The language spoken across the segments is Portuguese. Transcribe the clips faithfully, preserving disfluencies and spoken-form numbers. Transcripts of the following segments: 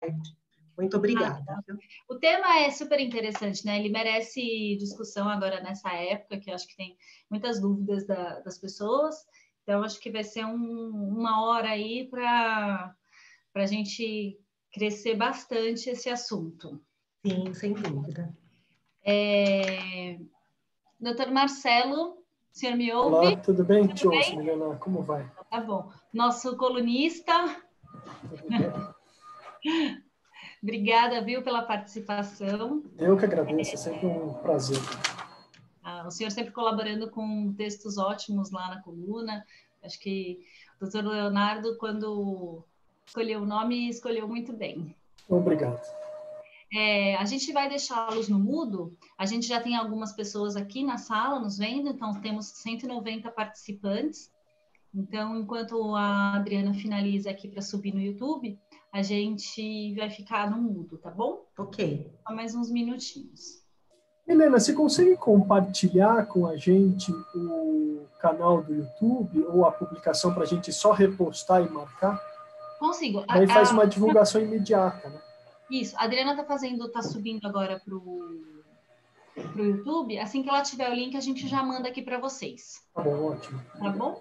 certo. Muito obrigada. Ah, o tema é super interessante, né? Ele merece discussão agora nessa época, que eu acho que tem muitas dúvidas da, das pessoas. Então, acho que vai ser um, uma hora aí para a gente crescer bastante esse assunto. Sim, sem dúvida. É... doutor Marcelo, o senhor me ouve? Olá, tudo bem? Tudo Te bem? ouço, Milena. Como vai? Tá bom. Nosso colunista. Tudo bem. Obrigada, viu, pela participação. Eu que agradeço, é sempre um prazer. Ah, o senhor sempre colaborando com textos ótimos lá na coluna. Acho que o doutor Leonardo, quando escolheu o nome, escolheu muito bem. Obrigado. É, a gente vai deixá-los no mudo. A gente já tem algumas pessoas aqui na sala nos vendo, então temos cento e noventa participantes. Então, enquanto a Adriana finaliza aqui para subir no YouTube, a gente vai ficar no mudo, tá bom? Ok. Só mais uns minutinhos. Milena, você consegue compartilhar com a gente o canal do YouTube ou a publicação para a gente só repostar e marcar? Consigo. Daí A, faz a, uma divulgação imediata, né? Isso. A Adriana está fazendo, está subindo agora para o YouTube. Assim que ela tiver o link, a gente já manda aqui para vocês. Tá bom, ótimo. Tá bom?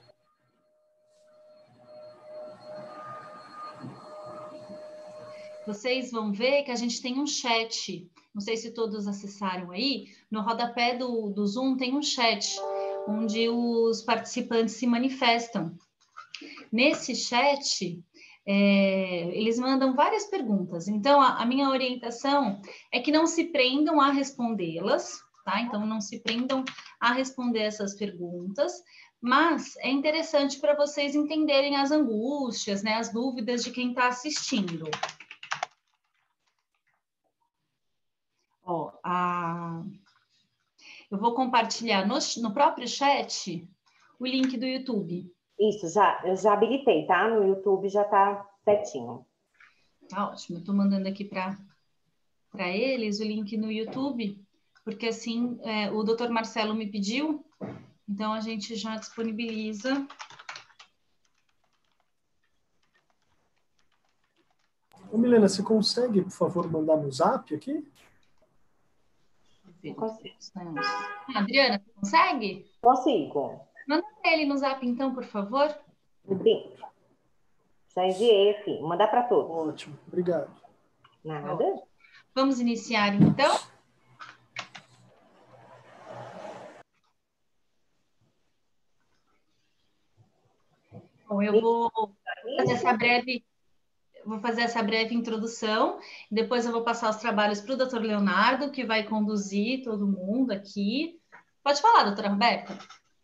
Vocês vão ver que a gente tem um chat. Não sei se todos acessaram aí. No rodapé do, do Zoom tem um chat, onde os participantes se manifestam. Nesse chat, é, eles mandam várias perguntas. Então, a, a minha orientação é que não se prendam a respondê-las, tá? Então, não se prendam a responder essas perguntas, mas é interessante para vocês entenderem as angústias, né, as dúvidas de quem está assistindo. Ó, a... Eu vou compartilhar no, no próprio chat o link do YouTube. Isso, já, eu já habilitei, tá? No YouTube já tá certinho. Tá ótimo. Eu tô mandando aqui para para eles o link no YouTube, porque assim é, o doutor Marcelo me pediu, então a gente já disponibiliza. Ô, Milena, você consegue, por favor, mandar no zap aqui? Ah, Adriana, consegue? Consigo. Manda para ele no zap então, por favor. Sim. Já enviei aqui. Vou mandar para todos. Ótimo, obrigado. Nada. Ó, vamos iniciar então. Bom, eu vou fazer essa breve, vou fazer essa breve introdução, depois eu vou passar os trabalhos para o doutor Leonardo, que vai conduzir todo mundo aqui. Pode falar, doutora Roberta.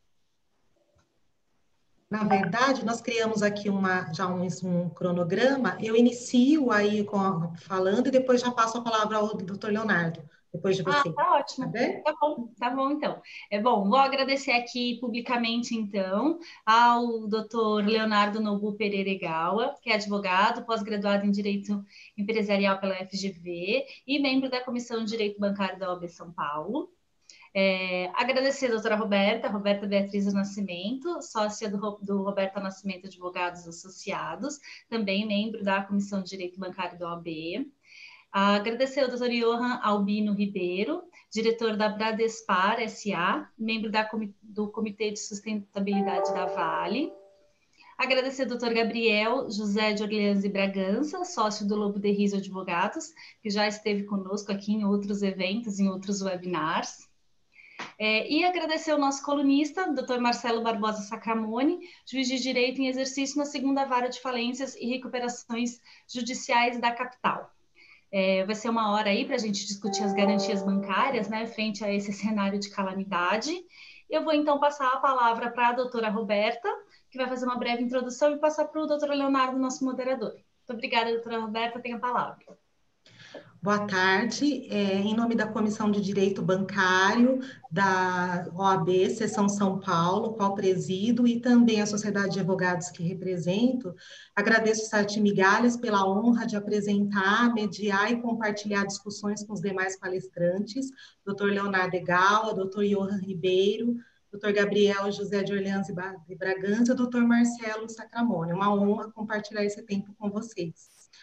Na verdade, nós criamos aqui uma, já um, um cronograma. Eu inicio aí com a, falando e depois já passo a palavra ao doutor Leonardo, depois de você. Ah, tá ótimo. Tá bem? Tá bom, tá bom, então. É bom, vou agradecer aqui publicamente, então, ao doutor Leonardo Nobu Pereira Egawa, que é advogado, pós-graduado em Direito Empresarial pela F G V e membro da Comissão de Direito Bancário da O A B São Paulo. É, agradecer a doutora Roberta, Roberta Beatriz do Nascimento, sócia do, do Roberta Nascimento Advogados Associados, também membro da Comissão de Direito Bancário da O A B. Agradecer ao doutor Johan Albino Ribeiro, diretor da Bradespar S A, membro da, do Comitê de Sustentabilidade da Vale. Agradecer ao doutor Gabriel José de Orleans e Bragança, sócio do Lobo de Riso Advogados, que já esteve conosco aqui em outros eventos, em outros webinars. É, e agradecer ao nosso colunista, doutor Marcelo Barbosa Sacramone, juiz de direito em exercício na segunda Vara de Falências e Recuperações Judiciais da capital. É, vai ser uma hora aí para a gente discutir as garantias bancárias, né, frente a esse cenário de calamidade. Eu vou então passar a palavra para a doutora Roberta, que vai fazer uma breve introdução e passar para o doutor Leonardo, nosso moderador. Muito obrigada, doutora Roberta, tenha a palavra. Boa tarde, é, em nome da Comissão de Direito Bancário da O A B, Seção São Paulo, qual presido, e também a Sociedade de Advogados que represento, agradeço o Sarte Migalhas pela honra de apresentar, mediar e compartilhar discussões com os demais palestrantes, doutor Leonardo Egawa, doutor Johan Ribeiro, doutor Gabriel José de Orleans e Bragança, doutor Marcelo Sacramone. É uma honra compartilhar esse tempo com vocês.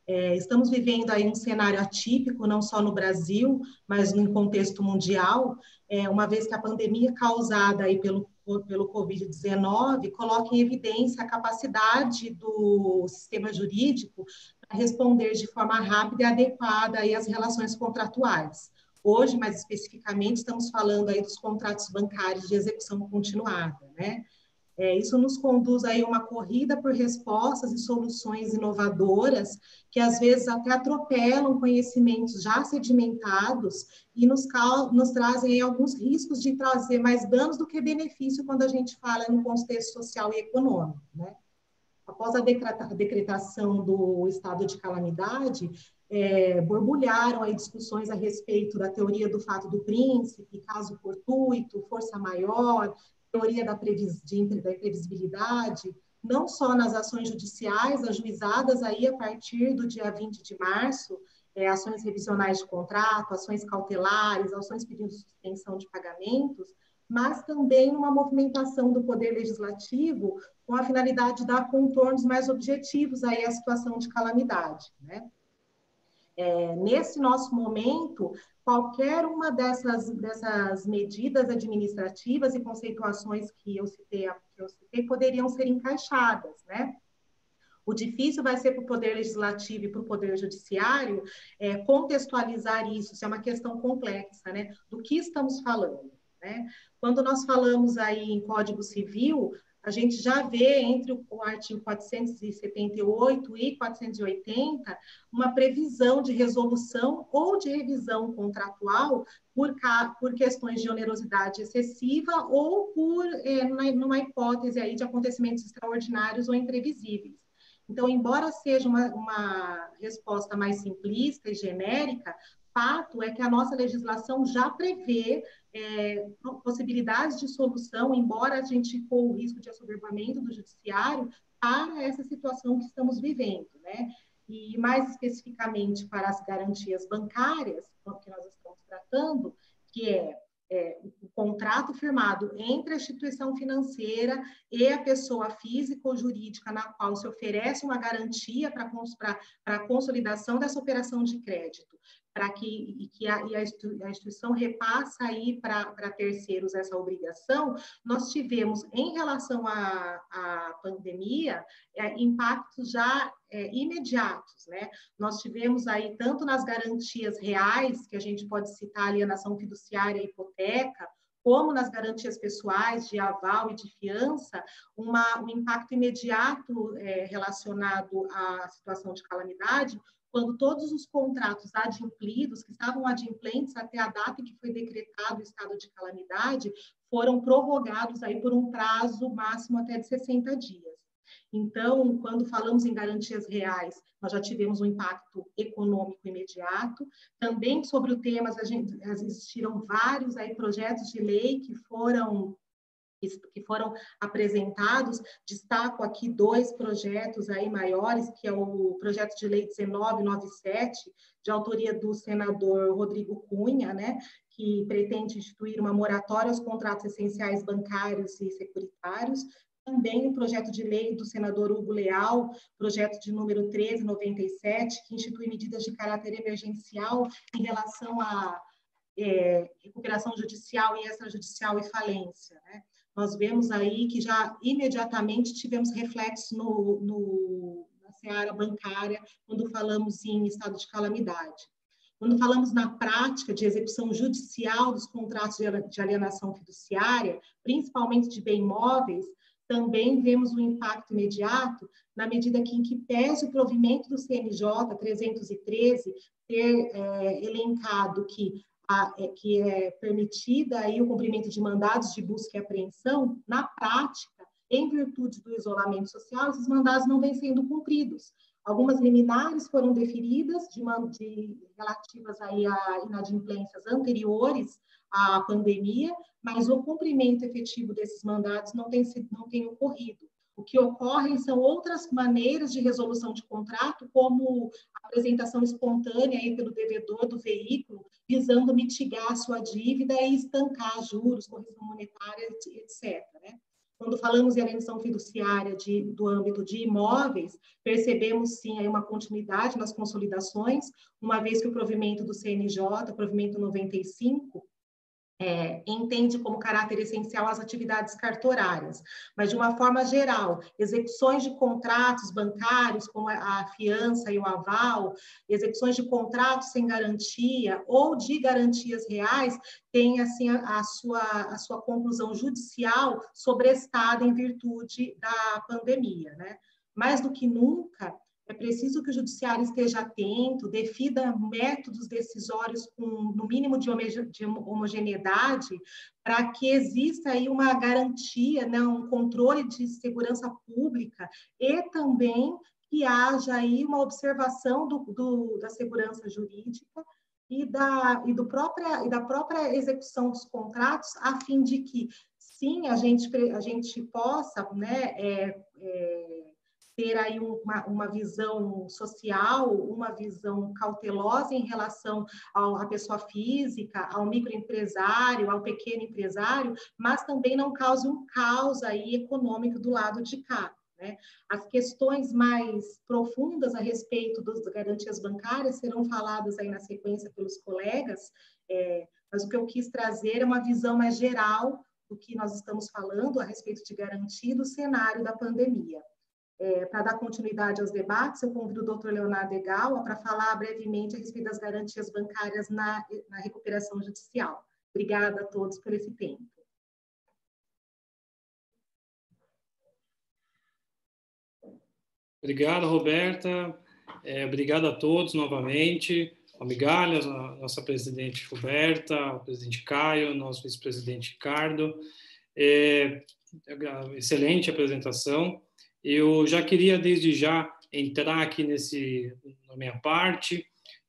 É, estamos vivendo aí um cenário atípico, não só no Brasil, mas no contexto mundial, é, uma vez que a pandemia causada aí pelo, pelo covid dezenove coloca em evidência a capacidade do sistema jurídico para responder de forma rápida e adequada aí às relações contratuais. Hoje, mais especificamente, estamos falando aí dos contratos bancários de execução continuada, né? É, isso nos conduz aí a uma corrida por respostas e soluções inovadoras que, às vezes, até atropelam conhecimentos já sedimentados e nos, nos trazem aí alguns riscos de trazer mais danos do que benefício quando a gente fala no contexto social e econômico, né? Após a decretação do estado de calamidade, é, borbulharam aí discussões a respeito da teoria do fato do príncipe, caso fortuito, força maior, teoria da, previs, de, da imprevisibilidade, não só nas ações judiciais ajuizadas aí a partir do dia vinte de março, é, ações revisionais de contrato, ações cautelares, ações pedindo suspensão de pagamentos, mas também uma movimentação do Poder Legislativo com a finalidade de dar contornos mais objetivos aí à situação de calamidade, né? É, nesse nosso momento, qualquer uma dessas, dessas medidas administrativas e conceituações que eu citei, que eu citei poderiam ser encaixadas, né? O difícil vai ser para o Poder Legislativo e para o Poder Judiciário é, contextualizar isso, isso é uma questão complexa, né? Do que estamos falando, né? Quando nós falamos aí em Código Civil, a gente já vê entre o artigo quatrocentos e setenta e oito e quatrocentos e oitenta uma previsão de resolução ou de revisão contratual por, por questões de onerosidade excessiva ou por é, numa hipótese aí de acontecimentos extraordinários ou imprevisíveis. Então, embora seja uma, uma resposta mais simplista e genérica, fato é que a nossa legislação já prevê é, possibilidades de solução, embora a gente corra o risco de assoberbamento do judiciário, para essa situação que estamos vivendo, né? E mais especificamente para as garantias bancárias, que nós estamos tratando, que é, é o contrato firmado entre a instituição financeira e a pessoa física ou jurídica na qual se oferece uma garantia para a consolidação dessa operação de crédito, para que, que a, e a instituição repassa aí para terceiros essa obrigação. Nós tivemos, em relação à, à pandemia, é, impactos já é, imediatos, né? Nós tivemos aí, tanto nas garantias reais, que a gente pode citar alienação fiduciária e hipoteca, como nas garantias pessoais de aval e de fiança, uma, um impacto imediato é, relacionado à situação de calamidade, quando todos os contratos adimplidos, que estavam adimplentes até a data em que foi decretado o estado de calamidade, foram prorrogados aí por um prazo máximo até de sessenta dias. Então, quando falamos em garantias reais, nós já tivemos um impacto econômico imediato. Também sobre o tema, a gente, existiram vários aí projetos de lei que foram que foram apresentados. Destaco aqui dois projetos aí maiores, que é o projeto de lei dezenove noventa e sete, de autoria do senador Rodrigo Cunha, né, que pretende instituir uma moratória aos contratos essenciais bancários e securitários. Também o projeto de lei do senador Hugo Leal, projeto de número treze noventa e sete, que institui medidas de caráter emergencial em relação à é, recuperação judicial e extrajudicial e falência, né? Nós vemos aí que já imediatamente tivemos reflexos no, no, na seara bancária quando falamos em estado de calamidade. Quando falamos na prática de execução judicial dos contratos de alienação fiduciária, principalmente de bem imóveis, também vemos um impacto imediato na medida que, em que pese o provimento do C N J trezentos e treze ter é, elencado que A, é, que é permitida aí o cumprimento de mandados de busca e apreensão, na prática, em virtude do isolamento social, esses mandados não vêm sendo cumpridos. Algumas liminares foram deferidas de, de, relativas aí a inadimplências anteriores à pandemia, mas o cumprimento efetivo desses mandados não tem, não tem ocorrido. O que ocorre são outras maneiras de resolução de contrato, como a apresentação espontânea aí pelo devedor do veículo, visando mitigar a sua dívida e estancar juros, correção monetária, etcétera, né? Quando falamos em alienação fiduciária de, do âmbito de imóveis, percebemos sim aí uma continuidade nas consolidações, uma vez que o provimento do C N J, o provimento noventa e cinco, É, entende como caráter essencial as atividades cartorárias, mas de uma forma geral, execuções de contratos bancários, como a fiança e o aval, execuções de contratos sem garantia ou de garantias reais, têm assim, a, a, sua, a sua conclusão judicial sobrestada em virtude da pandemia, né? Mais do que nunca, é preciso que o judiciário esteja atento, defina métodos decisórios com, no mínimo, de homogeneidade, para que exista aí uma garantia, né, um controle de segurança pública e também que haja aí uma observação do, do, da segurança jurídica e da, e, do própria, e da própria execução dos contratos, a fim de que, sim, a gente, a gente possa, né, é, é, ter aí uma, uma visão social, uma visão cautelosa em relação ao, à pessoa física, ao microempresário, ao pequeno empresário, mas também não cause um caos aí econômico do lado de cá, né? As questões mais profundas a respeito das garantias bancárias serão faladas aí na sequência pelos colegas, é, mas o que eu quis trazer é uma visão mais geral do que nós estamos falando a respeito de garantia do cenário da pandemia. É, para dar continuidade aos debates, eu convido o doutor Leonardo Egawa para falar brevemente a respeito das garantias bancárias na, na recuperação judicial. Obrigada a todos por esse tempo. Obrigado, Roberta. É, obrigado a todos novamente. A Migalhas, a nossa presidente Roberta, o presidente Caio, nosso vice-presidente Ricardo. É, excelente apresentação. Eu já queria, desde já, entrar aqui nesse, na minha parte,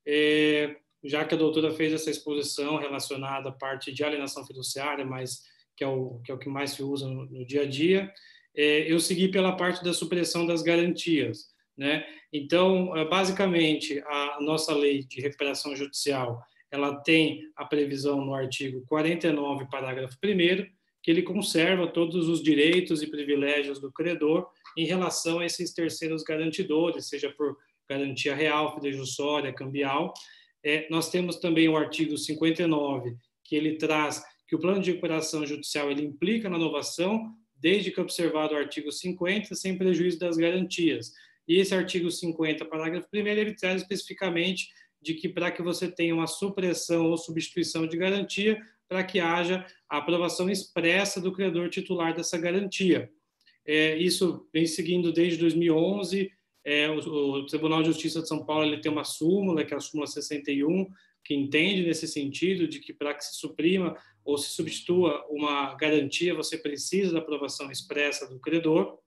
é, já que a doutora fez essa exposição relacionada à parte de alienação fiduciária, mas que é o que, é o que mais se usa no, no dia a dia, é, eu segui pela parte da supressão das garantias, né? Então, basicamente, a nossa lei de recuperação judicial, ela tem a previsão no artigo quarenta e nove, parágrafo primeiro, que ele conserva todos os direitos e privilégios do credor em relação a esses terceiros garantidores, seja por garantia real, fidejussória, cambial. É, nós temos também o artigo cinquenta e nove, que ele traz que o plano de recuperação judicial ele implica na inovação, desde que observado o artigo cinquenta, sem prejuízo das garantias. E esse artigo cinquenta, parágrafo primeiro, ele traz especificamente de que para que você tenha uma supressão ou substituição de garantia, para que haja a aprovação expressa do credor titular dessa garantia. É, isso vem seguindo desde dois mil e onze, é, o, o Tribunal de Justiça de São Paulo ele tem uma súmula, que é a súmula sessenta e um, que entende nesse sentido de que para que se suprima ou se substitua uma garantia, você precisa da aprovação expressa do credor.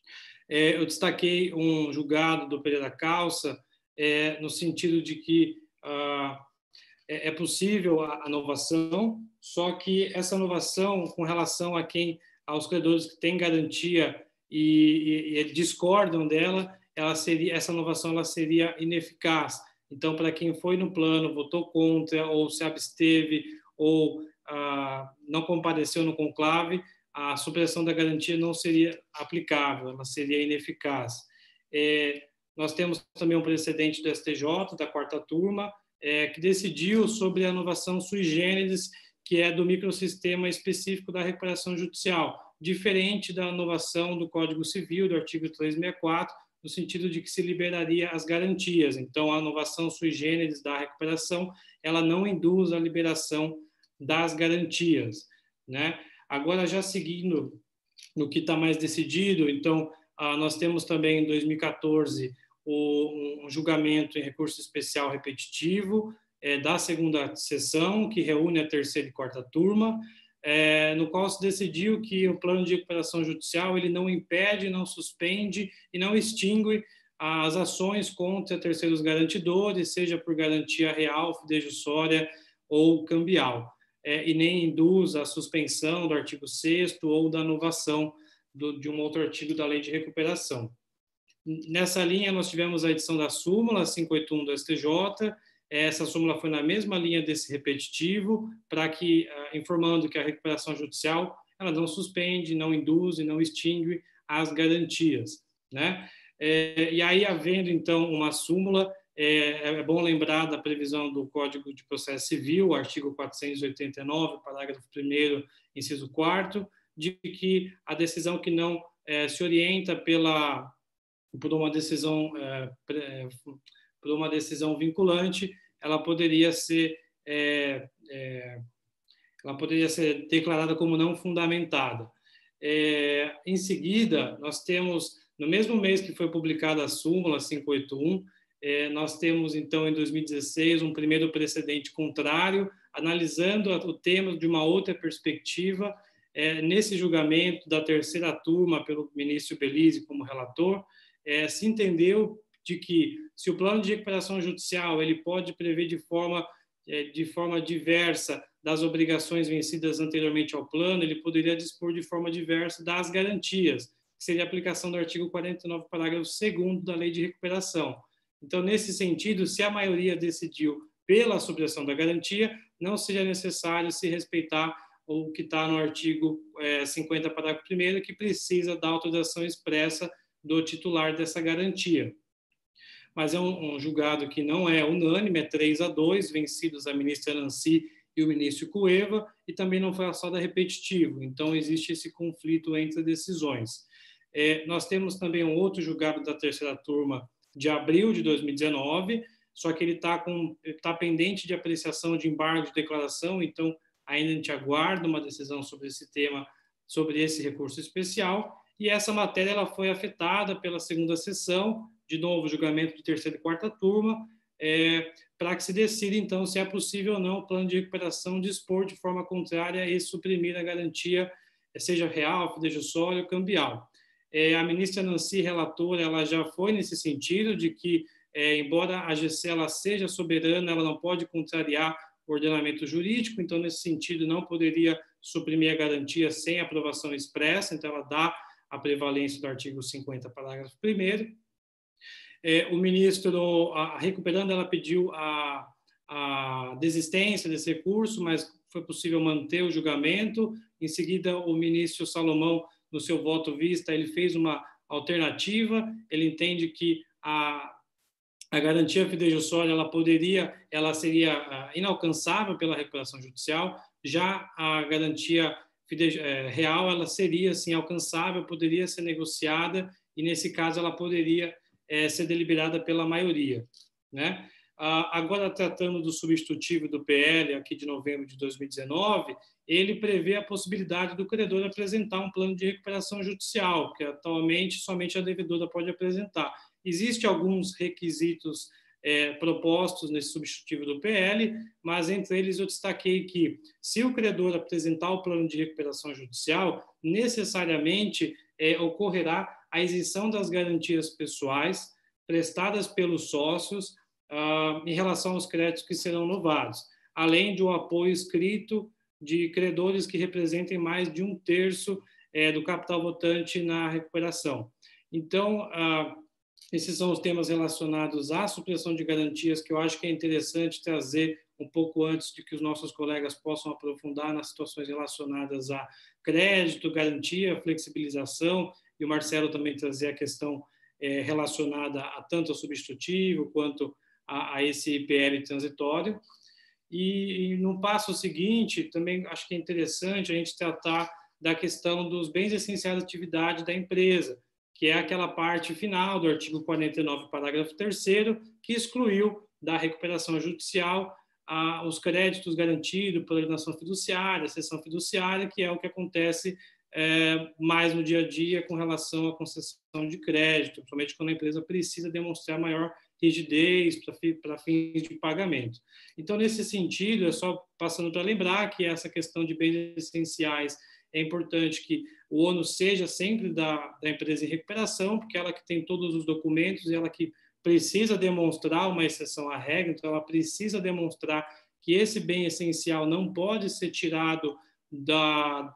É, eu destaquei um julgado do Pereira Calça, é, no sentido de que ah, é, é possível a, a inovação, só que essa inovação com relação a quem, aos credores que têm garantia e, e, e discordam dela, ela seria, essa inovação ela seria ineficaz. Então, para quem foi no plano, votou contra, ou se absteve, ou ah, não compareceu no conclave, a supressão da garantia não seria aplicável, ela seria ineficaz. É, nós temos também um precedente do S T J, da quarta turma, é, que decidiu sobre a inovação sui generis, que é do microsistema específico da recuperação judicial, diferente da inovação do Código Civil, do artigo trezentos e sessenta e quatro, no sentido de que se liberaria as garantias. Então, a inovação sui generis da recuperação, ela não induz a liberação das garantias, né? Agora, já seguindo no que está mais decidido, então, ah, nós temos também, em dois mil e quatorze, o, um julgamento em recurso especial repetitivo é, da segunda sessão, que reúne a terceira e quarta turma, é, no qual se decidiu que o plano de recuperação judicial ele não impede, não suspende e não extingue as ações contra terceiros garantidores, seja por garantia real, fidejussória ou cambial, é, e nem induz a suspensão do artigo sexto ou da inovação do, de um outro artigo da lei de recuperação. Nessa linha, nós tivemos a edição da súmula quinhentos e oitenta e um do S T J. Essa súmula foi na mesma linha desse repetitivo, para que, informando que a recuperação judicial ela não suspende, não induz e não extingue as garantias, né? É, e aí, havendo, então, uma súmula, é, é bom lembrar da previsão do Código de Processo Civil, artigo quatrocentos e oitenta e nove, parágrafo primeiro, inciso quarto, de que a decisão que não é, se orienta pela, por uma decisão, é, por uma decisão vinculante, ela poderia ser, é, é, ela poderia ser declarada como não fundamentada. É, em seguida, nós temos, no mesmo mês que foi publicada a súmula quinhentos e oitenta e um, é, nós temos, então, em dois mil e dezesseis, um primeiro precedente contrário, analisando o tema de uma outra perspectiva. É, nesse julgamento da terceira turma, pelo ministro Belize como relator, é, se entendeu de que, se o plano de recuperação judicial ele pode prever de forma, é, de forma diversa das obrigações vencidas anteriormente ao plano, ele poderia dispor de forma diversa das garantias, que seria a aplicação do artigo quarenta e nove, parágrafo segundo da Lei de Recuperação. Então, nesse sentido, se a maioria decidiu pela supressão da garantia, não seria necessário se respeitar o que está no artigo é, cinquenta, parágrafo primeiro, que precisa da autorização expressa do titular dessa garantia. Mas é um, um julgado que não é unânime, é três a dois, vencidos a ministra Nancy e o ministro Cueva, e também não foi só da repetitivo, então existe esse conflito entre decisões. É, nós temos também um outro julgado da terceira turma de abril de dois mil e dezenove, só que ele está tá pendente de apreciação de embargo de declaração, então ainda a gente aguarda uma decisão sobre esse tema, sobre esse recurso especial, e essa matéria ela foi afetada pela segunda sessão, de novo julgamento de terceira e quarta turma, é, para que se decida, então, se é possível ou não o plano de recuperação dispor de forma contrária e suprimir a garantia, seja real, fidejussória ou cambial. É, a ministra Nancy, relatora, ela já foi nesse sentido de que, é, embora a G C ela seja soberana, ela não pode contrariar o ordenamento jurídico, então, nesse sentido, não poderia suprimir a garantia sem aprovação expressa, então, ela dá a prevalência do artigo cinquenta, parágrafo primeiro. É, o ministro, a, recuperando, ela pediu a, a desistência desse recurso, mas foi possível manter o julgamento. Em seguida, o ministro Salomão, no seu voto vista, ele fez uma alternativa, ele entende que a, a garantia fidejussória, ela poderia, ela seria uh, inalcançável pela recuperação judicial, já a garantia fide, uh, real, ela seria, sim, alcançável, poderia ser negociada, e nesse caso ela poderia uh, ser deliberada pela maioria, né? Uh, agora, tratando do substitutivo do P L, aqui de novembro de dois mil e dezenove, ele prevê a possibilidade do credor apresentar um plano de recuperação judicial, que atualmente somente a devedora pode apresentar. Existem alguns requisitos é, propostos nesse substitutivo do P L, mas entre eles eu destaquei que, se o credor apresentar o plano de recuperação judicial, necessariamente é, ocorrerá a isenção das garantias pessoais prestadas pelos sócios uh, em relação aos créditos que serão novados, além de um apoio escrito de credores que representem mais de um terço é, do capital votante na recuperação. Então, uh, esses são os temas relacionados à supressão de garantias que eu acho que é interessante trazer um pouco antes de que os nossos colegas possam aprofundar nas situações relacionadas a crédito, garantia, flexibilização, e o Marcelo também trazer a questão é, relacionada a tanto ao substitutivo quanto a, a esse I P L transitório. E, e no passo seguinte, também acho que é interessante a gente tratar da questão dos bens essenciais de atividade da empresa, que é aquela parte final do artigo quarenta e nove, parágrafo terceiro, que excluiu da recuperação judicial ah, os créditos garantidos pela alienação fiduciária, cessão fiduciária, que é o que acontece é, mais no dia a dia com relação à concessão de crédito, principalmente quando a empresa precisa demonstrar maior rigidez para fins de pagamento. Então, nesse sentido, é só passando para lembrar que essa questão de bens essenciais é importante que o ônus seja sempre da, da empresa em recuperação, porque ela que tem todos os documentos e ela que precisa demonstrar uma exceção à regra, então ela precisa demonstrar que esse bem essencial não pode ser tirado da,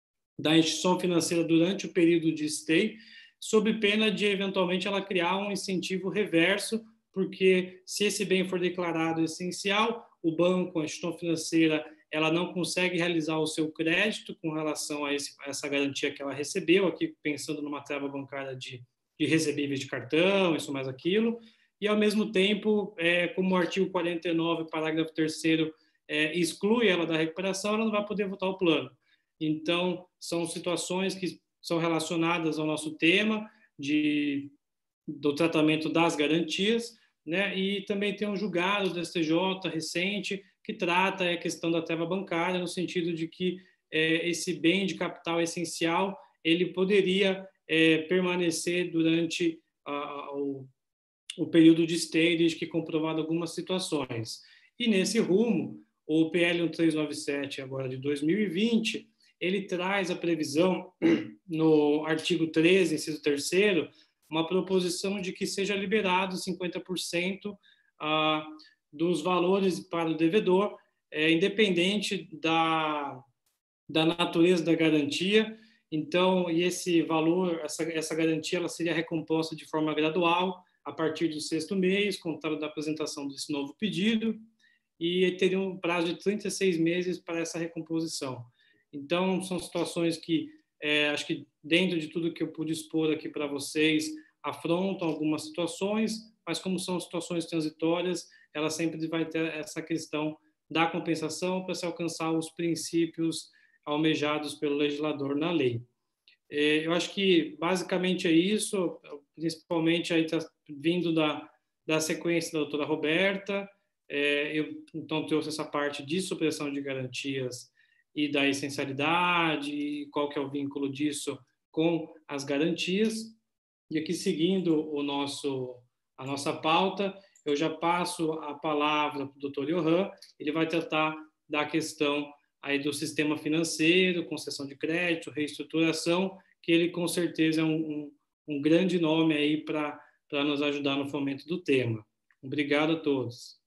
da instituição financeira durante o período de stay, sob pena de, eventualmente, ela criar um incentivo reverso, porque se esse bem for declarado essencial, o banco, a instituição financeira, ela não consegue realizar o seu crédito com relação a, esse, a essa garantia que ela recebeu, aqui pensando numa trava bancária de, de recebíveis de cartão, isso mais aquilo, e, ao mesmo tempo, é, como o artigo quarenta e nove, parágrafo terceiro, é, exclui ela da recuperação, ela não vai poder votar o plano. Então, são situações que são relacionadas ao nosso tema de, do tratamento das garantias, né? E também tem um julgado do S T J recente que trata a questão da trava bancária, no sentido de que é, esse bem de capital essencial ele poderia é, permanecer durante a, o, o período de stay, desde que comprovado algumas situações. E, nesse rumo, o P L treze noventa e sete, agora de dois mil e vinte, ele traz a previsão, no artigo treze, inciso terceiro, uma proposição de que seja liberado cinquenta por cento ah, dos valores para o devedor, é, independente da, da natureza da garantia. Então, e esse valor, essa, essa garantia, ela seria recomposta de forma gradual a partir do sexto mês, contado da apresentação desse novo pedido, e teria um prazo de trinta e seis meses para essa recomposição. Então, são situações que, é, acho que dentro de tudo que eu pude expor aqui para vocês, afrontam algumas situações, mas como são situações transitórias, ela sempre vai ter essa questão da compensação para se alcançar os princípios almejados pelo legislador na lei. É, eu acho que basicamente é isso, principalmente aí está vindo da, da sequência da doutora Roberta. É, eu então trouxe essa parte de supressão de garantias e da essencialidade, e qual que é o vínculo disso com as garantias. E aqui, seguindo o nosso, a nossa pauta, eu já passo a palavra para o doutor Johan. Ele vai tratar da questão aí do sistema financeiro, concessão de crédito, reestruturação, que ele com certeza é um, um, um grande nome aí para para nos ajudar no fomento do tema. Obrigado a todos.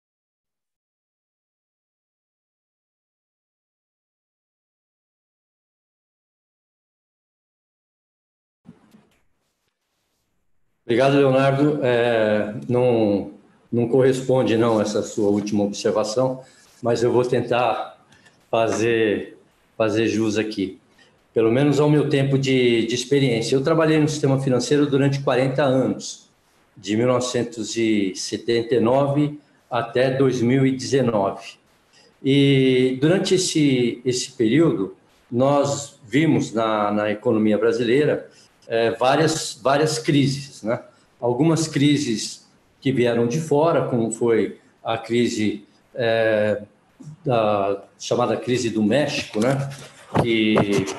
Obrigado, Leonardo. É, não, não corresponde, não, essa sua última observação, mas eu vou tentar fazer, fazer jus aqui, pelo menos ao meu tempo de, de experiência. Eu trabalhei no sistema financeiro durante quarenta anos, de mil novecentos e setenta e nove até dois mil e dezenove. E durante esse, esse período, nós vimos na, na economia brasileira É, várias, várias crises, né? Algumas crises que vieram de fora, como foi a crise é, da chamada crise do México, né? Que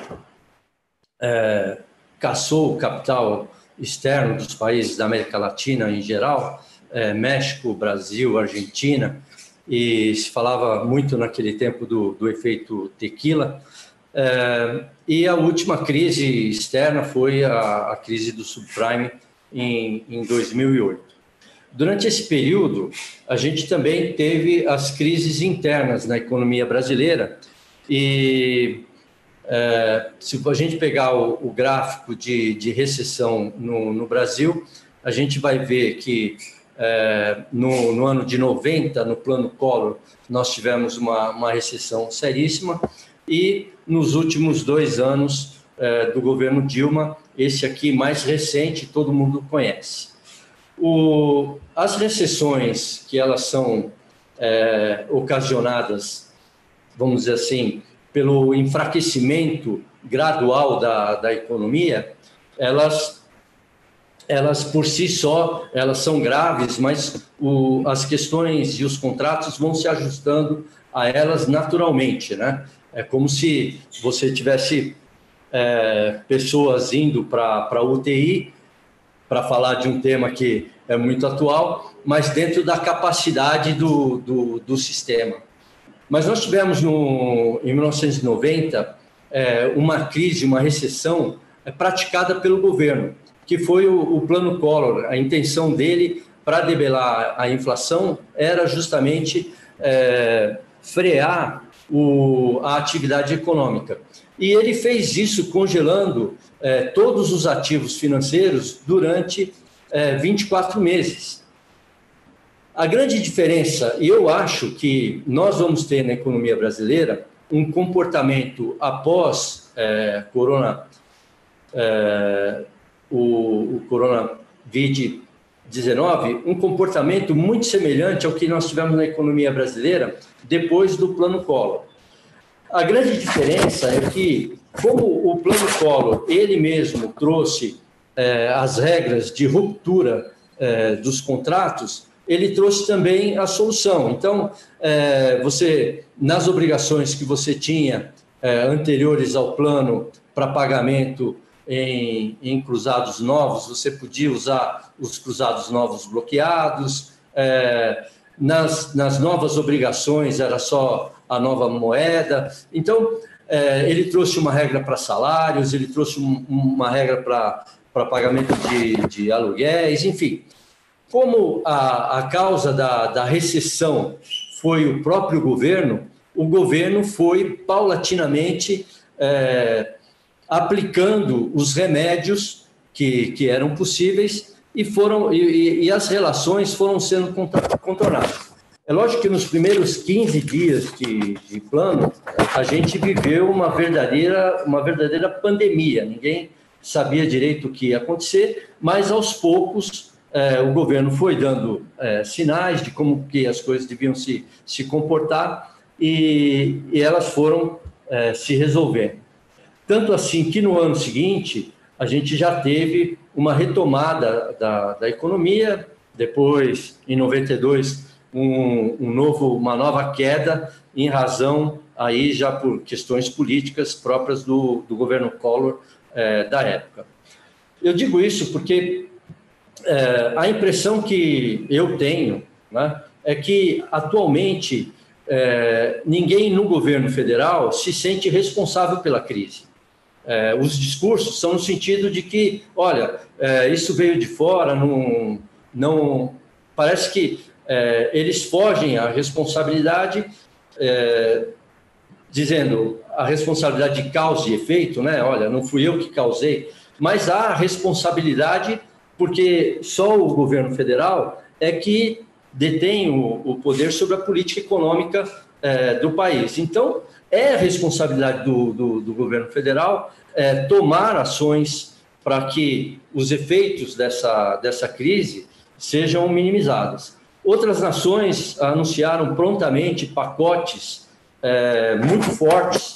é, caçou o capital externo dos países da América Latina em geral, é, México, Brasil, Argentina, e se falava muito naquele tempo do, do efeito tequila. É, e a última crise externa foi a, a crise do subprime em, em dois mil e oito. Durante esse período, a gente também teve as crises internas na economia brasileira e é, se a gente pegar o, o gráfico de, de recessão no, no Brasil, a gente vai ver que é, no, no ano de noventa, no plano Collor, nós tivemos uma, uma recessão seríssima. E nos últimos dois anos eh, do governo Dilma, esse aqui mais recente, todo mundo conhece. O, as recessões que elas são eh, ocasionadas, vamos dizer assim, pelo enfraquecimento gradual da, da economia, elas, elas por si só, elas são graves, mas o, as questões e os contratos vão se ajustando a elas naturalmente, né? É como se você tivesse é, pessoas indo para a U T I para falar de um tema que é muito atual, mas dentro da capacidade do, do, do sistema. Mas nós tivemos, no, em mil novecentos e noventa, é, uma crise, uma recessão é, praticada pelo governo, que foi o, o Plano Collor. A intenção dele para debelar a inflação era justamente é, frear O, a atividade econômica. E ele fez isso congelando eh, todos os ativos financeiros durante eh, vinte e quatro meses. A grande diferença, e eu acho que nós vamos ter na economia brasileira um comportamento após é, corona, é, o, o Coronavírus dezenove, um comportamento muito semelhante ao que nós tivemos na economia brasileira depois do Plano Collor. A grande diferença é que, como o Plano Collor, ele mesmo trouxe é, as regras de ruptura é, dos contratos, ele trouxe também a solução. Então, é, você, nas obrigações que você tinha é, anteriores ao plano para pagamento em, em cruzados novos, você podia usar os cruzados novos bloqueados. É, nas, nas novas obrigações era só a nova moeda. Então, é, ele trouxe uma regra para salários, ele trouxe um, uma regra para, para pagamento de, de aluguéis, enfim. Como a, a causa da, da recessão foi o próprio governo, o governo foi paulatinamente é, aplicando os remédios que, que eram possíveis e, foram, e, e as relações foram sendo contornadas. É lógico que nos primeiros quinze dias de, de plano, a gente viveu uma verdadeira, uma verdadeira pandemia. Ninguém sabia direito o que ia acontecer, mas aos poucos É, o governo foi dando é, sinais de como que as coisas deviam se, se comportar e, e elas foram é, se resolvendo. Tanto assim que no ano seguinte a gente já teve uma retomada da, da economia, depois, em noventa e dois, um, um novo, uma nova queda em razão, aí já por questões políticas próprias do, do governo Collor é, da época. Eu digo isso porque É, a impressão que eu tenho, né, é que, atualmente, é, ninguém no governo federal se sente responsável pela crise. É, os discursos são no sentido de que, olha, é, isso veio de fora, não, não, parece que é, eles fogem à responsabilidade, é, dizendo a responsabilidade de causa e efeito, né? Olha, não fui eu que causei, mas há a responsabilidade porque só o governo federal é que detém o, o poder sobre a política econômica é, do país. Então, é responsabilidade do, do, do governo federal é, tomar ações para que os efeitos dessa, dessa crise sejam minimizados. Outras nações anunciaram prontamente pacotes é, muito fortes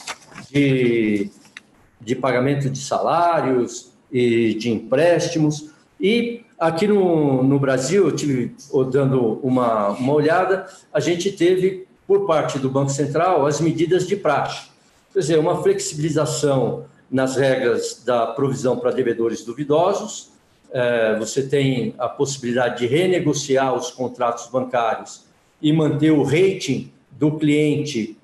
de, de pagamento de salários e de empréstimos. E aqui no, no Brasil, eu tive dando uma, uma olhada, a gente teve, por parte do Banco Central, as medidas de praxe. Quer dizer, uma flexibilização nas regras da provisão para devedores duvidosos, é, você tem a possibilidade de renegociar os contratos bancários e manter o rating do cliente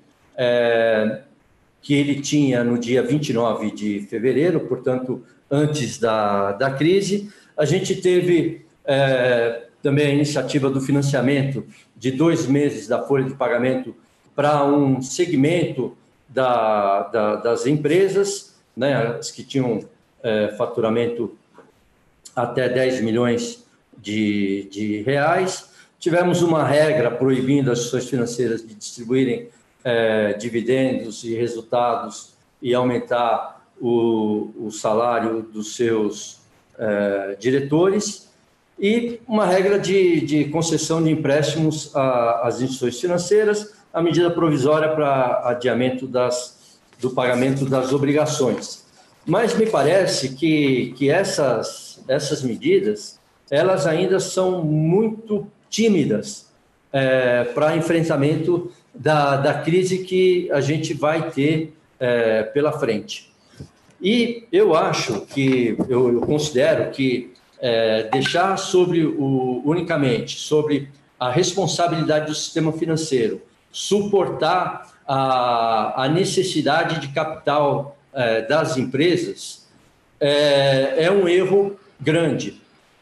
é, que ele tinha no dia vinte e nove de fevereiro, portanto, antes da, da crise. A gente teve é, também a iniciativa do financiamento de dois meses da folha de pagamento para um segmento da, da, das empresas, né, as que tinham é, faturamento até dez milhões de, de reais. Tivemos uma regra proibindo as instituições financeiras de distribuírem é, dividendos e resultados e aumentar o, o salário dos seus Uh, diretores, e uma regra de, de concessão de empréstimos às instituições financeiras, a medida provisória para adiamento das, do pagamento das obrigações. Mas me parece que, que essas, essas medidas, elas ainda são muito tímidas é, para enfrentamento da, da crise que a gente vai ter é, pela frente. E eu acho que, eu, eu considero que é, deixar sobre o, unicamente sobre a responsabilidade do sistema financeiro, suportar a, a necessidade de capital é, das empresas, é, é um erro grande.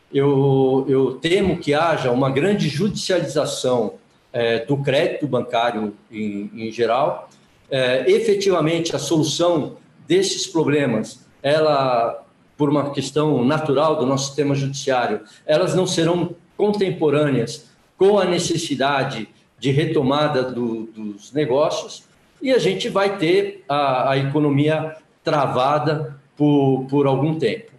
Eu, eu temo que haja uma grande judicialização é, do crédito bancário em, em geral. É, efetivamente, a solução desses problemas, ela, por uma questão natural do nosso sistema judiciário, elas não serão contemporâneas com a necessidade de retomada do, dos negócios, e a gente vai ter a, a economia travada por, por algum tempo.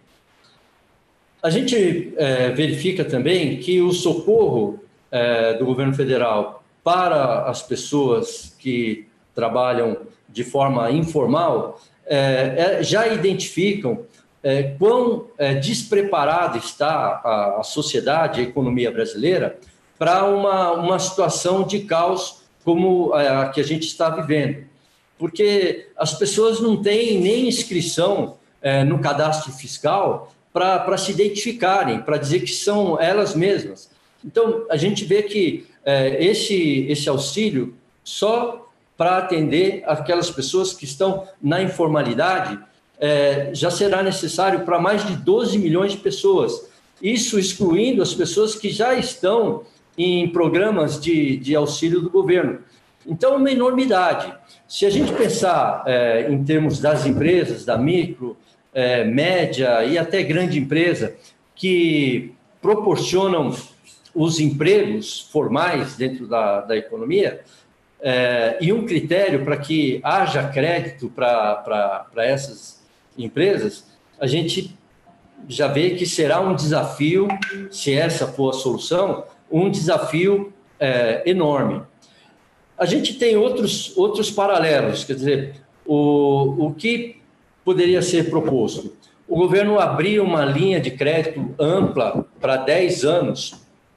A gente é, verifica também que o socorro é, do governo federal para as pessoas que trabalham de forma informal é, é, já identificam é, quão é, despreparada está a, a sociedade, a economia brasileira, para uma, uma situação de caos como a que a gente está vivendo. Porque as pessoas não têm nem inscrição é, no cadastro fiscal para se identificarem, para dizer que são elas mesmas. Então, a gente vê que é, esse, esse auxílio, só para atender aquelas pessoas que estão na informalidade, é, já será necessário para mais de doze milhões de pessoas. Isso excluindo as pessoas que já estão em programas de, de auxílio do governo. Então, é uma enormidade. Se a gente pensar é, em termos das empresas, da micro, é, média e até grande empresa, que proporcionam os empregos formais dentro da, da economia, é, e um critério para que haja crédito para essas empresas, a gente já vê que será um desafio, se essa for a solução, um desafio é, enorme. A gente tem outros, outros paralelos, quer dizer, o, o que poderia ser proposto? O governo abrir uma linha de crédito ampla para dez anos,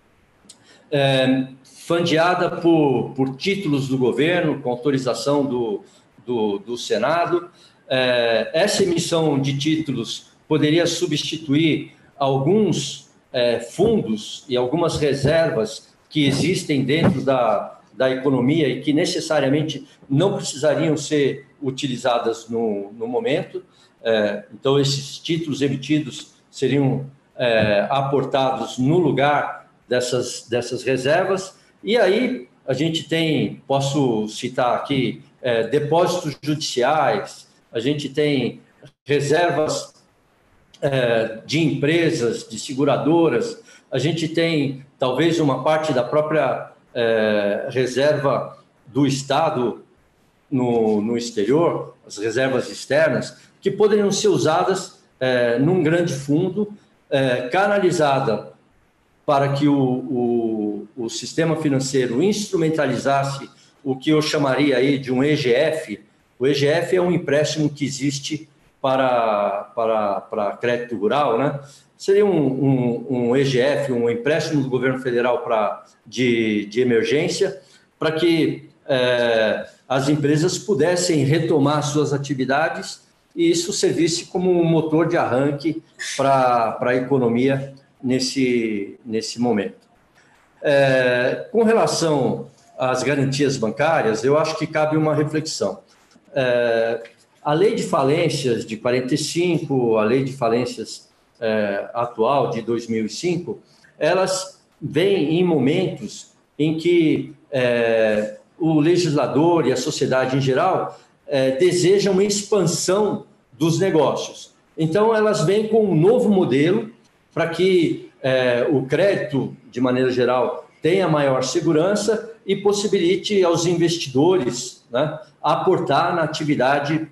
é, fundeada por, por títulos do governo, com autorização do, do, do Senado. É, essa emissão de títulos poderia substituir alguns é, fundos e algumas reservas que existem dentro da, da economia e que necessariamente não precisariam ser utilizadas no, no momento. É, então, esses títulos emitidos seriam é, aportados no lugar dessas, dessas reservas. E aí a gente tem, posso citar aqui, é, depósitos judiciais, a gente tem reservas é, de empresas, de seguradoras, a gente tem talvez uma parte da própria é, reserva do Estado no, no exterior, as reservas externas, que poderiam ser usadas é, num grande fundo, é, canalizada para que o, o, o sistema financeiro instrumentalizasse o que eu chamaria aí de um E G F. O E G F é um empréstimo que existe para, para, para crédito rural, né? Seria um, um, um E G F, um empréstimo do governo federal para, de, de emergência, para que é, as empresas pudessem retomar suas atividades e isso servisse como um motor de arranque para, para a economia nesse, nesse momento. É, com relação às garantias bancárias, eu acho que cabe uma reflexão. É, a lei de falências de quarenta e cinco, a lei de falências é, atual de dois mil e cinco, elas vêm em momentos em que é, o legislador e a sociedade em geral é, desejam uma expansão dos negócios. Então, elas vêm com um novo modelo para que é, o crédito, de maneira geral, tenha maior segurança e possibilite aos investidores, né, aportar na atividade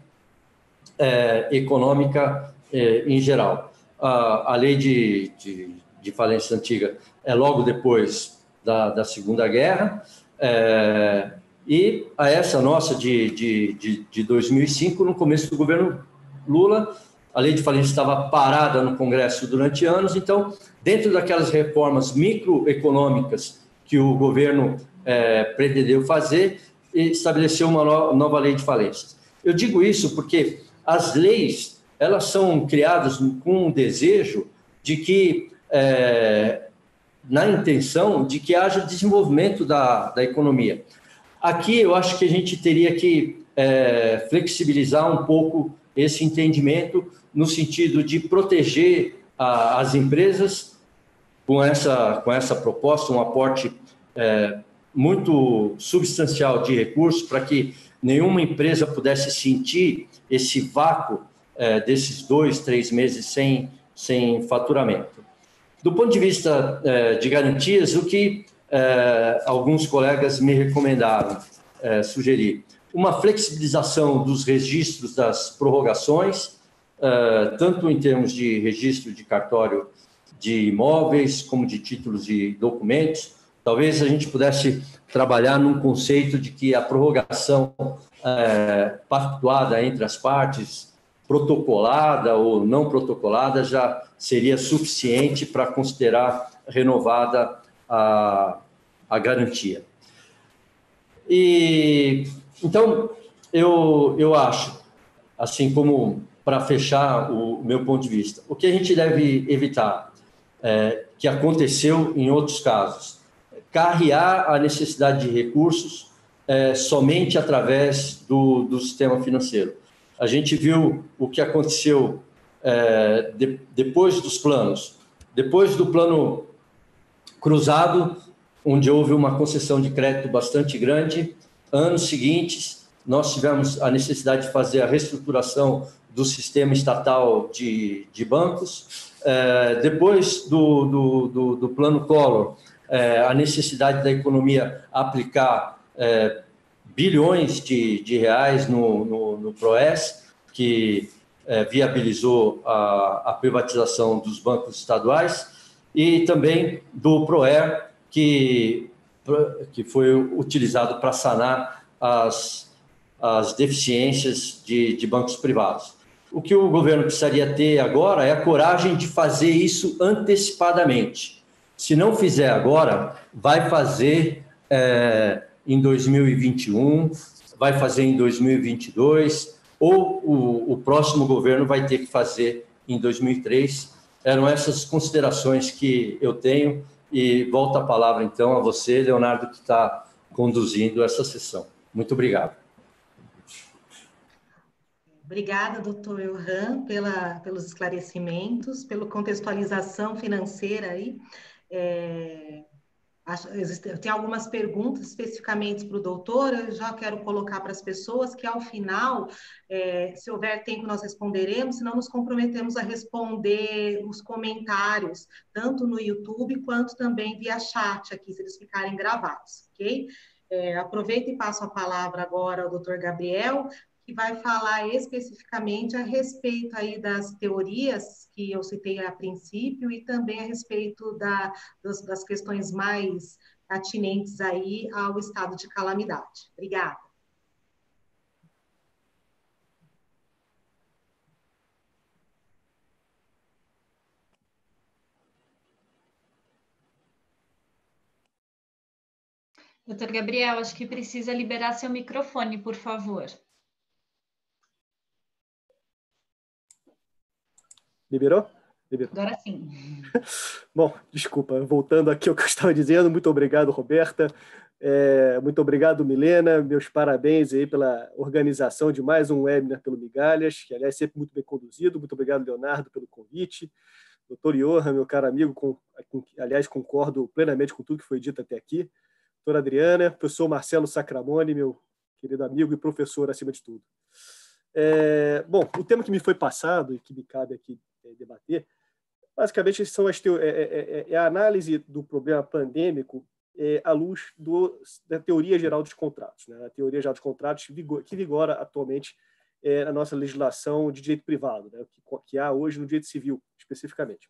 é, econômica é, em geral. A, a lei de, de, de falência antiga é logo depois da, da Segunda Guerra, é, e a essa nossa de, de, de, de dois mil e cinco, no começo do governo Lula, a lei de falência estava parada no Congresso durante anos, então, dentro daquelas reformas microeconômicas que o governo é, pretendeu fazer, estabeleceu uma no, nova lei de falências. Eu digo isso porque as leis, elas são criadas com um desejo de que, é, na intenção de que haja desenvolvimento da, da economia. Aqui eu acho que a gente teria que é, flexibilizar um pouco esse entendimento no sentido de proteger a, as empresas com essa, com essa proposta, um aporte é, muito substancial de recursos para que nenhuma empresa pudesse sentir esse vácuo é, desses dois, três meses sem, sem faturamento. Do ponto de vista é, de garantias, o que é, alguns colegas me recomendaram, é, sugerir uma flexibilização dos registros das prorrogações, é, tanto em termos de registro de cartório de imóveis, como de títulos de documentos. Talvez a gente pudesse trabalhar num conceito de que a prorrogação é, pactuada entre as partes, protocolada ou não protocolada, já seria suficiente para considerar renovada a, a garantia. E, então, eu, eu acho, assim como para fechar o meu ponto de vista, o que a gente deve evitar, é, que aconteceu em outros casos, carrear a necessidade de recursos é, somente através do, do sistema financeiro. A gente viu o que aconteceu é, de, depois dos planos, depois do plano cruzado, onde houve uma concessão de crédito bastante grande. Anos seguintes, nós tivemos a necessidade de fazer a reestruturação do sistema estatal de, de bancos. É, depois do, do, do, do plano Collor, é, a necessidade da economia aplicar é, bilhões de, de reais no, no, no PROES, que é, viabilizou a, a privatização dos bancos estaduais, e também do PROER, que, que foi utilizado para sanar as, as deficiências de, de bancos privados. O que o governo precisaria ter agora é a coragem de fazer isso antecipadamente. Se não fizer agora, vai fazer é, em dois mil e vinte e um, vai fazer em dois mil e vinte e dois, ou o, o próximo governo vai ter que fazer em dois mil e três. Eram essas considerações que eu tenho, e volto a palavra, então, a você, Leonardo, que está conduzindo essa sessão. Muito obrigado. Obrigada, doutor Elhan, pela, pelos esclarecimentos, pela contextualização financeira aí. É, acho, existe, tem algumas perguntas especificamente para o doutor, eu já quero colocar para as pessoas que, ao final, é, se houver tempo, nós responderemos, senão nos comprometemos a responder os comentários, tanto no YouTube quanto também via chat aqui, se eles ficarem gravados, ok? É, aproveito e passo a palavra agora ao doutor Gabriel, que vai falar especificamente a respeito aí das teorias que eu citei a princípio e também a respeito da, das, das questões mais atinentes aí ao estado de calamidade. Obrigada. Doutor Gabriel, acho que precisa liberar seu microfone, por favor. Liberou? Liberou. Agora sim. Bom, desculpa, voltando aqui ao que eu estava dizendo, muito obrigado, Roberta, é, muito obrigado, Milena, meus parabéns aí pela organização de mais um webinar pelo Migalhas, que, aliás, sempre muito bem conduzido. Muito obrigado, Leonardo, pelo convite. Doutor Johan, meu caro amigo, com, com, aliás, concordo plenamente com tudo que foi dito até aqui. Doutora Adriana, professor Marcelo Sacramone, meu querido amigo e professor acima de tudo. É, bom, o tema que me foi passado e que me cabe aqui é, debater, basicamente são as teo- é, é, é a análise do problema pandêmico é, à luz do, da teoria geral dos contratos, né? A teoria geral dos contratos vigor, que vigora atualmente é, na nossa legislação de direito privado, né? que, que há hoje no direito civil, especificamente.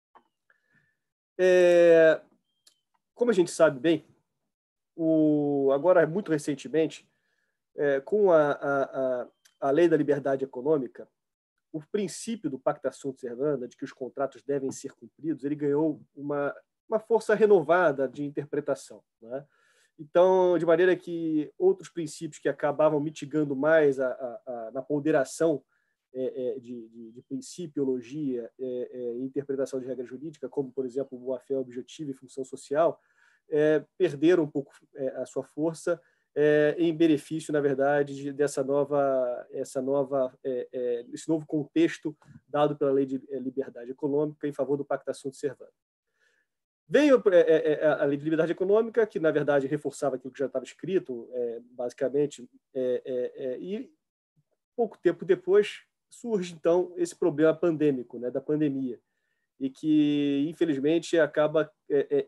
É, como a gente sabe bem, o, agora, muito recentemente, é, com a, a, a, a Lei da Liberdade Econômica, o princípio do Pacta Sunt Servanda, de que os contratos devem ser cumpridos, ele ganhou uma, uma força renovada de interpretação, né? Então, de maneira que outros princípios que acabavam mitigando mais a, a, a, na ponderação é, é, de, de, de principiologia e é, é, interpretação de regra jurídica, como, por exemplo, o boa-fé objetiva e função social, é, perderam um pouco é, a sua força é, em benefício, na verdade, de, dessa nova, essa nova, é, é, esse novo contexto dado pela Lei de Liberdade Econômica em favor do Pacta Sunt Servanda. Veio é, é, a Lei de Liberdade Econômica, que, na verdade, reforçava aquilo que já estava escrito, é, basicamente, é, é, é, e pouco tempo depois surge, então, esse problema pandêmico, né, da pandemia, e que, infelizmente, acaba é, é,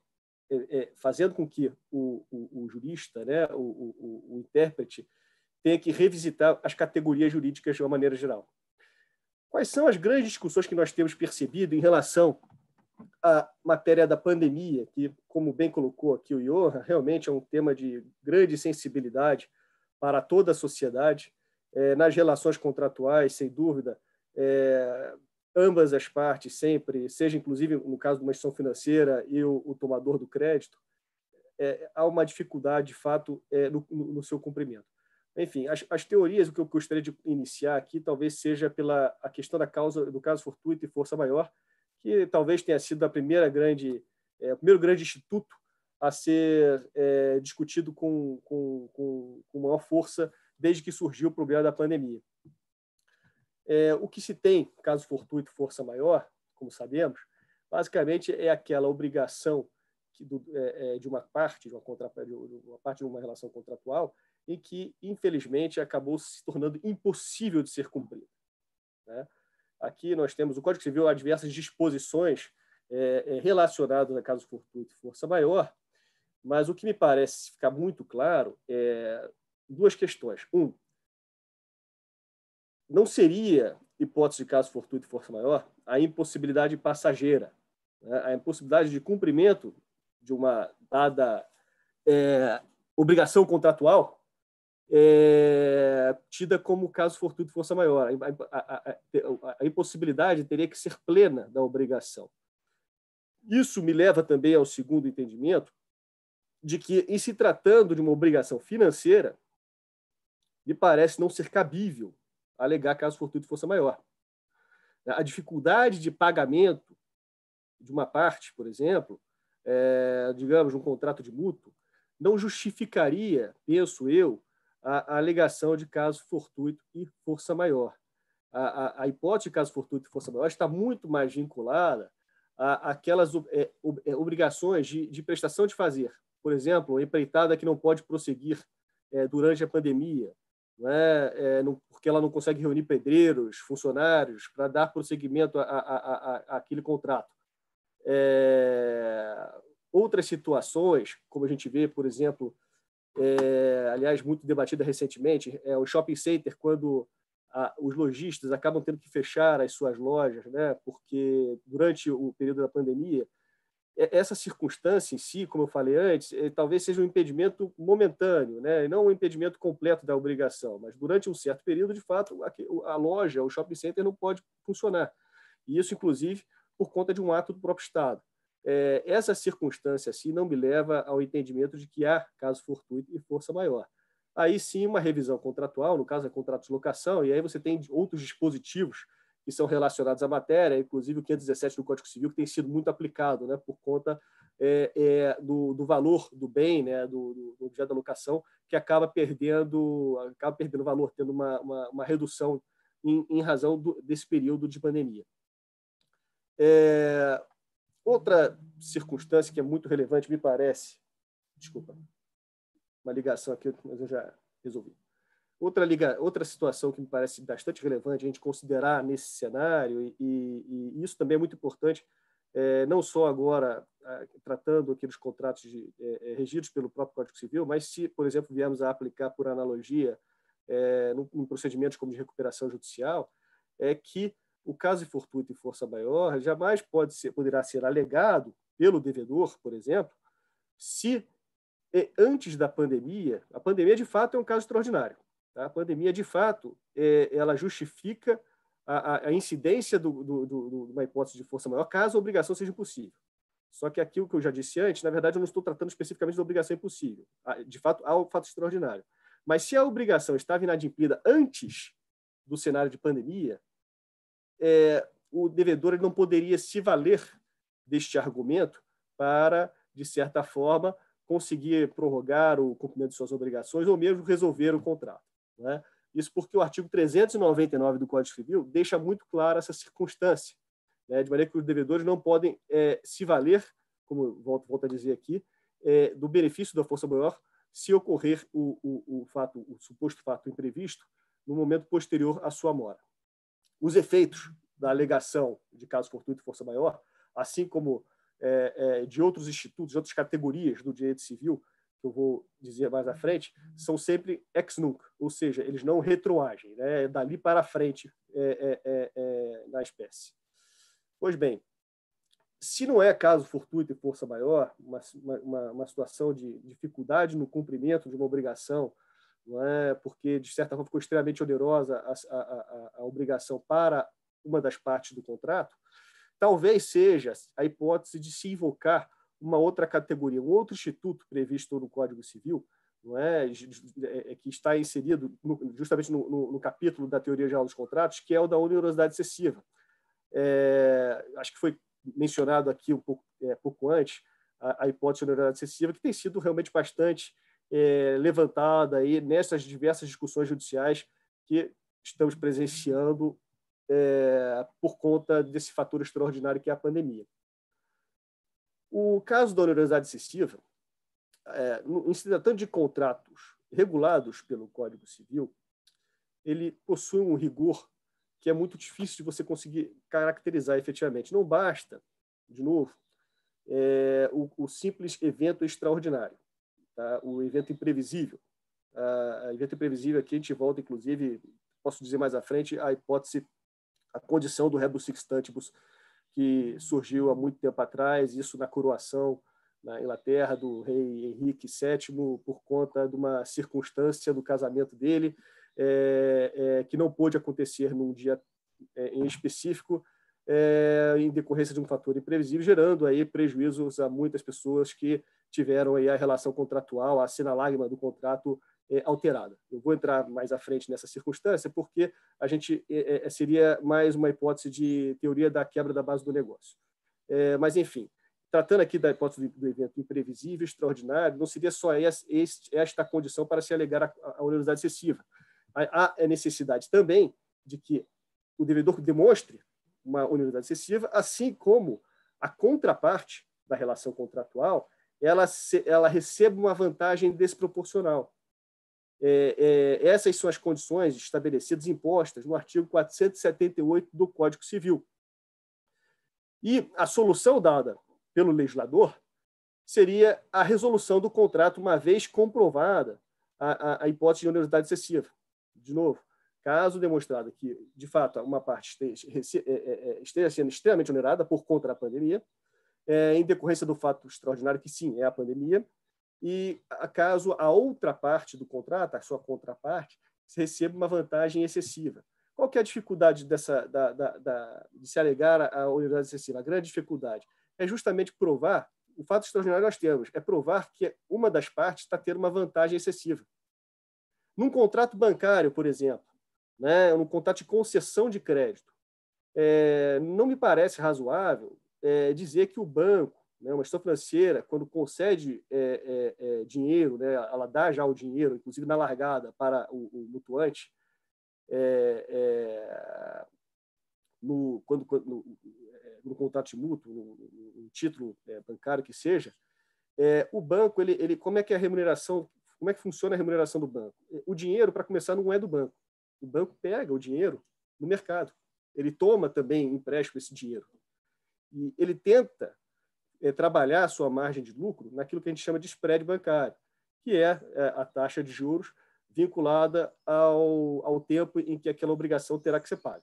é, é, fazendo com que o, o, o jurista, né, o, o, o intérprete, tenha que revisitar as categorias jurídicas de uma maneira geral. Quais são as grandes discussões que nós temos percebido em relação à matéria da pandemia, que, como bem colocou aqui o Johan, realmente é um tema de grande sensibilidade para toda a sociedade, é, nas relações contratuais, sem dúvida, é, ambas as partes sempre, seja inclusive no caso de uma instituição financeira e o, o tomador do crédito, é, há uma dificuldade, de fato, é, no, no seu cumprimento. Enfim, as, as teorias, o que eu gostaria de iniciar aqui, talvez seja pela a questão da causa do caso fortuito e força maior, que talvez tenha sido a primeira grande, é, o primeiro grande instituto a ser é, discutido com, com, com, com maior força desde que surgiu o problema da pandemia. É, o que se tem, caso fortuito e força maior, como sabemos, basicamente é aquela obrigação que do, é, é, de uma parte de uma, contra, de uma parte de uma relação contratual em que, infelizmente, acabou se tornando impossível de ser cumprida, né? Aqui nós temos o Código Civil, há diversas disposições é, é, relacionadas a caso fortuito e força maior, mas o que me parece ficar muito claro é duas questões. Um, não seria, hipótese de caso fortuito e força maior, a impossibilidade passageira, né? A impossibilidade de cumprimento de uma dada é, obrigação contratual é, tida como caso fortuito e força maior. A, a, a, a impossibilidade teria que ser plena da obrigação. Isso me leva também ao segundo entendimento, de que, em se tratando de uma obrigação financeira, me parece não ser cabível alegar caso fortuito e força maior. A dificuldade de pagamento de uma parte, por exemplo, é, digamos, um contrato de mútuo, não justificaria, penso eu, a, a alegação de caso fortuito e força maior. A, a, a hipótese de caso fortuito e força maior está muito mais vinculada a, a aquelas é, obrigações de, de prestação de fazer. Por exemplo, a empreitada que não pode prosseguir é, durante a pandemia, não é? É, não, porque ela não consegue reunir pedreiros, funcionários, para dar prosseguimento a, a, a, a aquele contrato. É, outras situações, como a gente vê, por exemplo, é, aliás, muito debatida recentemente, é o shopping center, quando a, os lojistas acabam tendo que fechar as suas lojas, né, porque durante o período da pandemia, essa circunstância em si, como eu falei antes, é, talvez seja um impedimento momentâneo, né, e não um impedimento completo da obrigação, mas durante um certo período, de fato, a, a loja, o shopping center não pode funcionar. E isso, inclusive, por conta de um ato do próprio Estado. É, essa circunstância assim não me leva ao entendimento de que há caso fortuito e força maior. Aí sim, uma revisão contratual, no caso é contrato de locação, e aí você tem outros dispositivos que são relacionados à matéria, inclusive o quinhentos e dezessete do Código Civil, que tem sido muito aplicado, né, por conta é, é, do, do valor do bem, né, do, do objeto da locação, que acaba perdendo, acaba perdendo valor, tendo uma, uma, uma redução em, em razão do, desse período de pandemia. É, outra circunstância que é muito relevante, me parece, desculpa, uma ligação aqui, mas eu já resolvi. Outra, liga, outra situação que me parece bastante relevante a gente considerar nesse cenário, e, e, e isso também é muito importante, é, não só agora a, tratando aqui dos contratos de, é, regidos pelo próprio Código Civil, mas se, por exemplo, viemos a aplicar por analogia é, em procedimentos como de recuperação judicial, é que o caso de fortuito e força maior jamais pode ser, poderá ser alegado pelo devedor, por exemplo, se antes da pandemia, a pandemia de fato é um caso extraordinário. Tá? A pandemia de fato é, ela justifica a, a incidência do, do, do, de uma hipótese de força maior caso a obrigação seja impossível. Só que aquilo que eu já disse antes, na verdade eu não estou tratando especificamente da obrigação impossível. De fato, há um fato extraordinário. Mas se a obrigação estava inadimplida antes do cenário de pandemia, É, o devedor ele não poderia se valer deste argumento para, de certa forma, conseguir prorrogar o cumprimento de suas obrigações ou mesmo resolver o contrato, né? Isso porque o artigo trezentos e noventa e nove do Código Civil deixa muito clara essa circunstância, né? De maneira que os devedores não podem é, se valer, como volto, volto a dizer aqui, é, do benefício da força maior se ocorrer o, o, o, fato, o suposto fato imprevisto no momento posterior à sua mora. Os efeitos da alegação de caso fortuito e força maior, assim como é, é, de outros institutos, de outras categorias do direito civil, que eu vou dizer mais à frente, são sempre ex nunc, ou seja, eles não retroagem, né? Dali para frente é, é, é, na espécie. Pois bem, se não é caso fortuito e força maior, uma, uma, uma situação de dificuldade no cumprimento de uma obrigação, não é? Porque, de certa forma, ficou extremamente onerosa a, a, a, a obrigação para uma das partes do contrato, talvez seja a hipótese de se invocar uma outra categoria, um outro instituto previsto no Código Civil, não é? Que está inserido no, justamente no, no, no capítulo da Teoria Geral dos Contratos, que é o da onerosidade excessiva. É, acho que foi mencionado aqui um pouco, é, pouco antes a, a hipótese de onerosidade excessiva, que tem sido realmente bastante é, levantada aí nessas diversas discussões judiciais que estamos presenciando é, por conta desse fator extraordinário que é a pandemia. O caso da onerosidade excessiva, é, em se tratando de contratos regulados pelo Código Civil, ele possui um rigor que é muito difícil de você conseguir caracterizar efetivamente. Não basta, de novo, é, o, o simples evento extraordinário, tá? O evento imprevisível. O evento imprevisível aqui a gente volta, inclusive, posso dizer mais à frente, a hipótese, a condição do rebus sic stantibus, que surgiu há muito tempo atrás, isso na coroação na Inglaterra do rei Henrique sétimo, por conta de uma circunstância do casamento dele, é, é, que não pôde acontecer num dia é, em específico, é, em decorrência de um fator imprevisível, gerando aí prejuízos a muitas pessoas que tiveram aí a relação contratual, a sine-lagma do contrato é, alterada. Eu vou entrar mais à frente nessa circunstância, porque a gente é, é, seria mais uma hipótese de teoria da quebra da base do negócio. É, mas, enfim, tratando aqui da hipótese do evento imprevisível, extraordinário, não seria só esta condição para se alegar a onerosidade excessiva. Há a necessidade também de que o devedor demonstre uma onerosidade excessiva, assim como a contraparte da relação contratual ela, ela receba uma vantagem desproporcional. É, é, essas são as condições estabelecidas, impostas no artigo quatrocentos e setenta e oito do Código Civil. E a solução dada pelo legislador seria a resolução do contrato, uma vez comprovada a, a, a hipótese de onerosidade excessiva. De novo, caso demonstrado que, de fato, uma parte esteja, esteja sendo extremamente onerada por conta da pandemia, é, em decorrência do fato extraordinário que, sim, é a pandemia, e caso a outra parte do contrato, a sua contraparte, receba uma vantagem excessiva. Qual que é a dificuldade dessa, da, da, da, de se alegar a onerosidade excessiva? A grande dificuldade é justamente provar, o fato extraordinário nós temos, é provar que uma das partes está tendo uma vantagem excessiva. Num contrato bancário, por exemplo, né, num contrato de concessão de crédito, é, não me parece razoável é, dizer que o banco, né, uma instituição financeira, quando concede é, é, é, dinheiro, né, ela dá já o dinheiro, inclusive na largada, para o, o mutuante, é, é, no, quando, no, no contrato de mútuo, no, no título é, bancário que seja, é, o banco, ele, ele, como é que é a remuneração, como é que funciona a remuneração do banco? O dinheiro, para começar, não é do banco. O banco pega o dinheiro no mercado. Ele toma também empréstimo esse dinheiro. E ele tenta é, trabalhar a sua margem de lucro naquilo que a gente chama de spread bancário, que é, é a taxa de juros vinculada ao, ao tempo em que aquela obrigação terá que ser paga.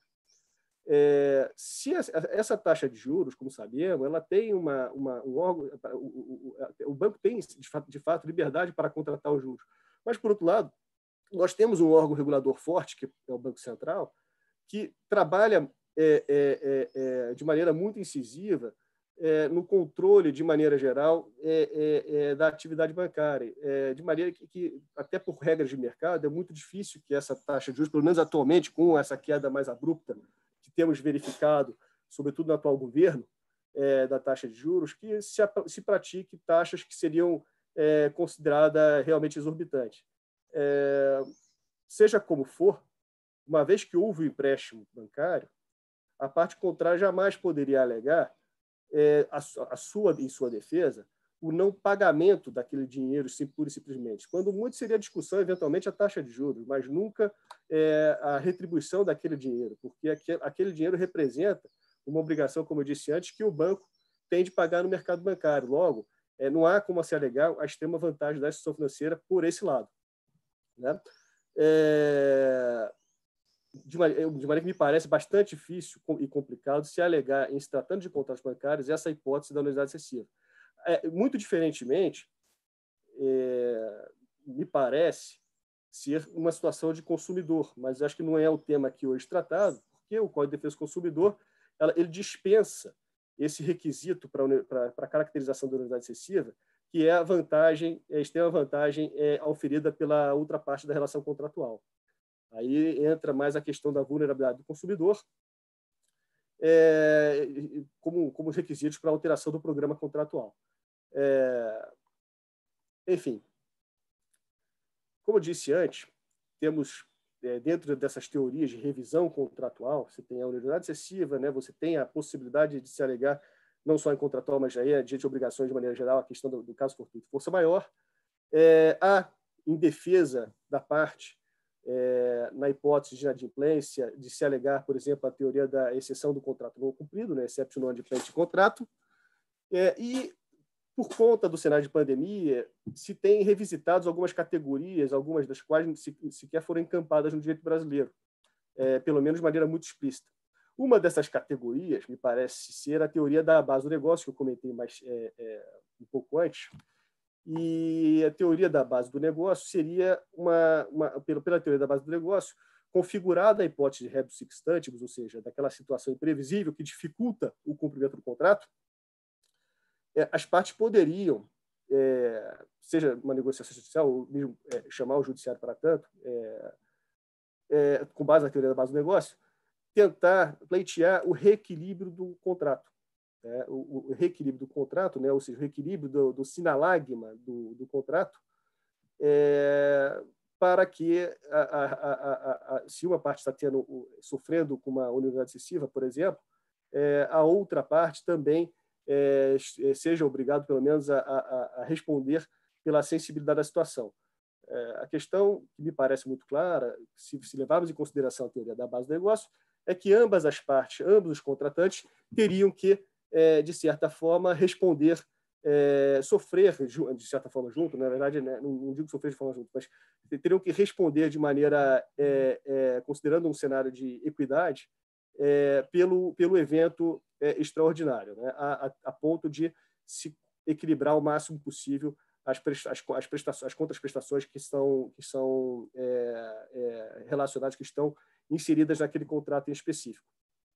É, se essa, essa taxa de juros, como sabemos, ela tem uma, uma, um órgão, o, o, o banco tem, de fato, de fato, liberdade para contratar os juros. Mas, por outro lado, nós temos um órgão regulador forte, que é o Banco Central, que trabalha é, é, é, de maneira muito incisiva é, no controle, de maneira geral, é, é, é, da atividade bancária, é, de maneira que, que, até por regras de mercado, é muito difícil que essa taxa de juros, pelo menos atualmente, com essa queda mais abrupta que temos verificado, sobretudo no atual governo, é, da taxa de juros, que se, se pratique taxas que seriam é, consideradas realmente exorbitantes. É, seja como for, uma vez que houve o empréstimo bancário, a parte contrária jamais poderia alegar, é, a, a sua, em sua defesa, o não pagamento daquele dinheiro, sim, pura e simplesmente. Quando muito seria a discussão, eventualmente, a taxa de juros, mas nunca é, a retribuição daquele dinheiro, porque aquele, aquele dinheiro representa uma obrigação, como eu disse antes, que o banco tem de pagar no mercado bancário. Logo, é, não há como se alegar a extrema vantagem da instituição financeira por esse lado. Né? É, de, maneira, de maneira que me parece bastante difícil e complicado se alegar, em se tratando de contratos bancários, essa hipótese da onerosidade excessiva. É, muito diferentemente, é, me parece ser uma situação de consumidor, mas acho que não é o tema aqui hoje tratado, porque o Código de Defesa do Consumidor ela, ele dispensa esse requisito para a caracterização da onerosidade excessiva, que é a vantagem, é a extrema vantagem é, oferida pela outra parte da relação contratual. Aí entra mais a questão da vulnerabilidade do consumidor é, como, como requisitos para a alteração do programa contratual. É, enfim, como eu disse antes, temos, é, dentro dessas teorias de revisão contratual, você tem a onerosidade excessiva, né, você tem a possibilidade de se alegar não só em contratual, mas já é diante de obrigações de maneira geral, a questão do, do caso fortuito de força maior. É, há, em defesa da parte, é, na hipótese de inadimplência, de se alegar, por exemplo, a teoria da exceção do contrato não cumprido, né, exception non adimplente de contrato, é, e, por conta do cenário de pandemia, se tem revisitados algumas categorias, algumas das quais sequer foram encampadas no direito brasileiro, é, pelo menos de maneira muito explícita. Uma dessas categorias, me parece ser a teoria da base do negócio, que eu comentei mais é, é, um pouco antes. E a teoria da base do negócio seria, uma, uma, pela, pela teoria da base do negócio, configurada a hipótese de rebus sic stantibus, ou seja, daquela situação imprevisível que dificulta o cumprimento do contrato, é, as partes poderiam, é, seja uma negociação judicial, ou mesmo é, chamar o judiciário para tanto, é, é, com base na teoria da base do negócio, tentar pleitear o reequilíbrio do contrato. Né? O, o reequilíbrio do contrato, né? Ou seja, o reequilíbrio do, do sinalagma do, do contrato, é, para que, a, a, a, a, se uma parte está tendo, sofrendo com uma onerosidade excessiva, por exemplo, é, a outra parte também é, seja obrigado, pelo menos, a, a, a responder pela sensibilidade da situação. É, a questão que me parece muito clara, se, se levarmos em consideração a teoria da base do negócio, é que ambas as partes, ambos os contratantes, teriam que, é, de certa forma, responder, é, sofrer, de certa forma, junto, na verdade, né, não, não digo sofrer de forma junto, mas teriam que responder de maneira, é, é, considerando um cenário de equidade, é, pelo, pelo evento é, extraordinário, né, a, a, a ponto de se equilibrar o máximo possível as, as, as, prestações, as contraprestações que são, que são é, é, relacionadas, que estão inseridas naquele contrato em específico.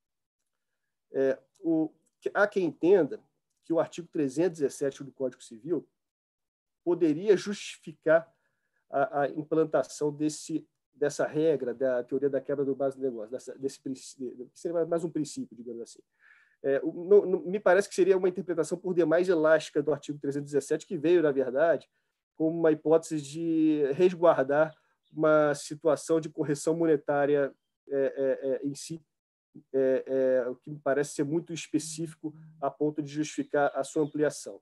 É, o, há quem entenda que o artigo trezentos e dezessete do Código Civil poderia justificar a, a implantação desse, dessa regra, da teoria da quebra do base do negócio, dessa, desse princípio, que seria mais um princípio, digamos assim. É, não, não, me parece que seria uma interpretação por demais elástica do artigo trezentos e dezessete, que veio, na verdade, como uma hipótese de resguardar uma situação de correção monetária é, é, é, em si, é, é, o que me parece ser muito específico a ponto de justificar a sua ampliação.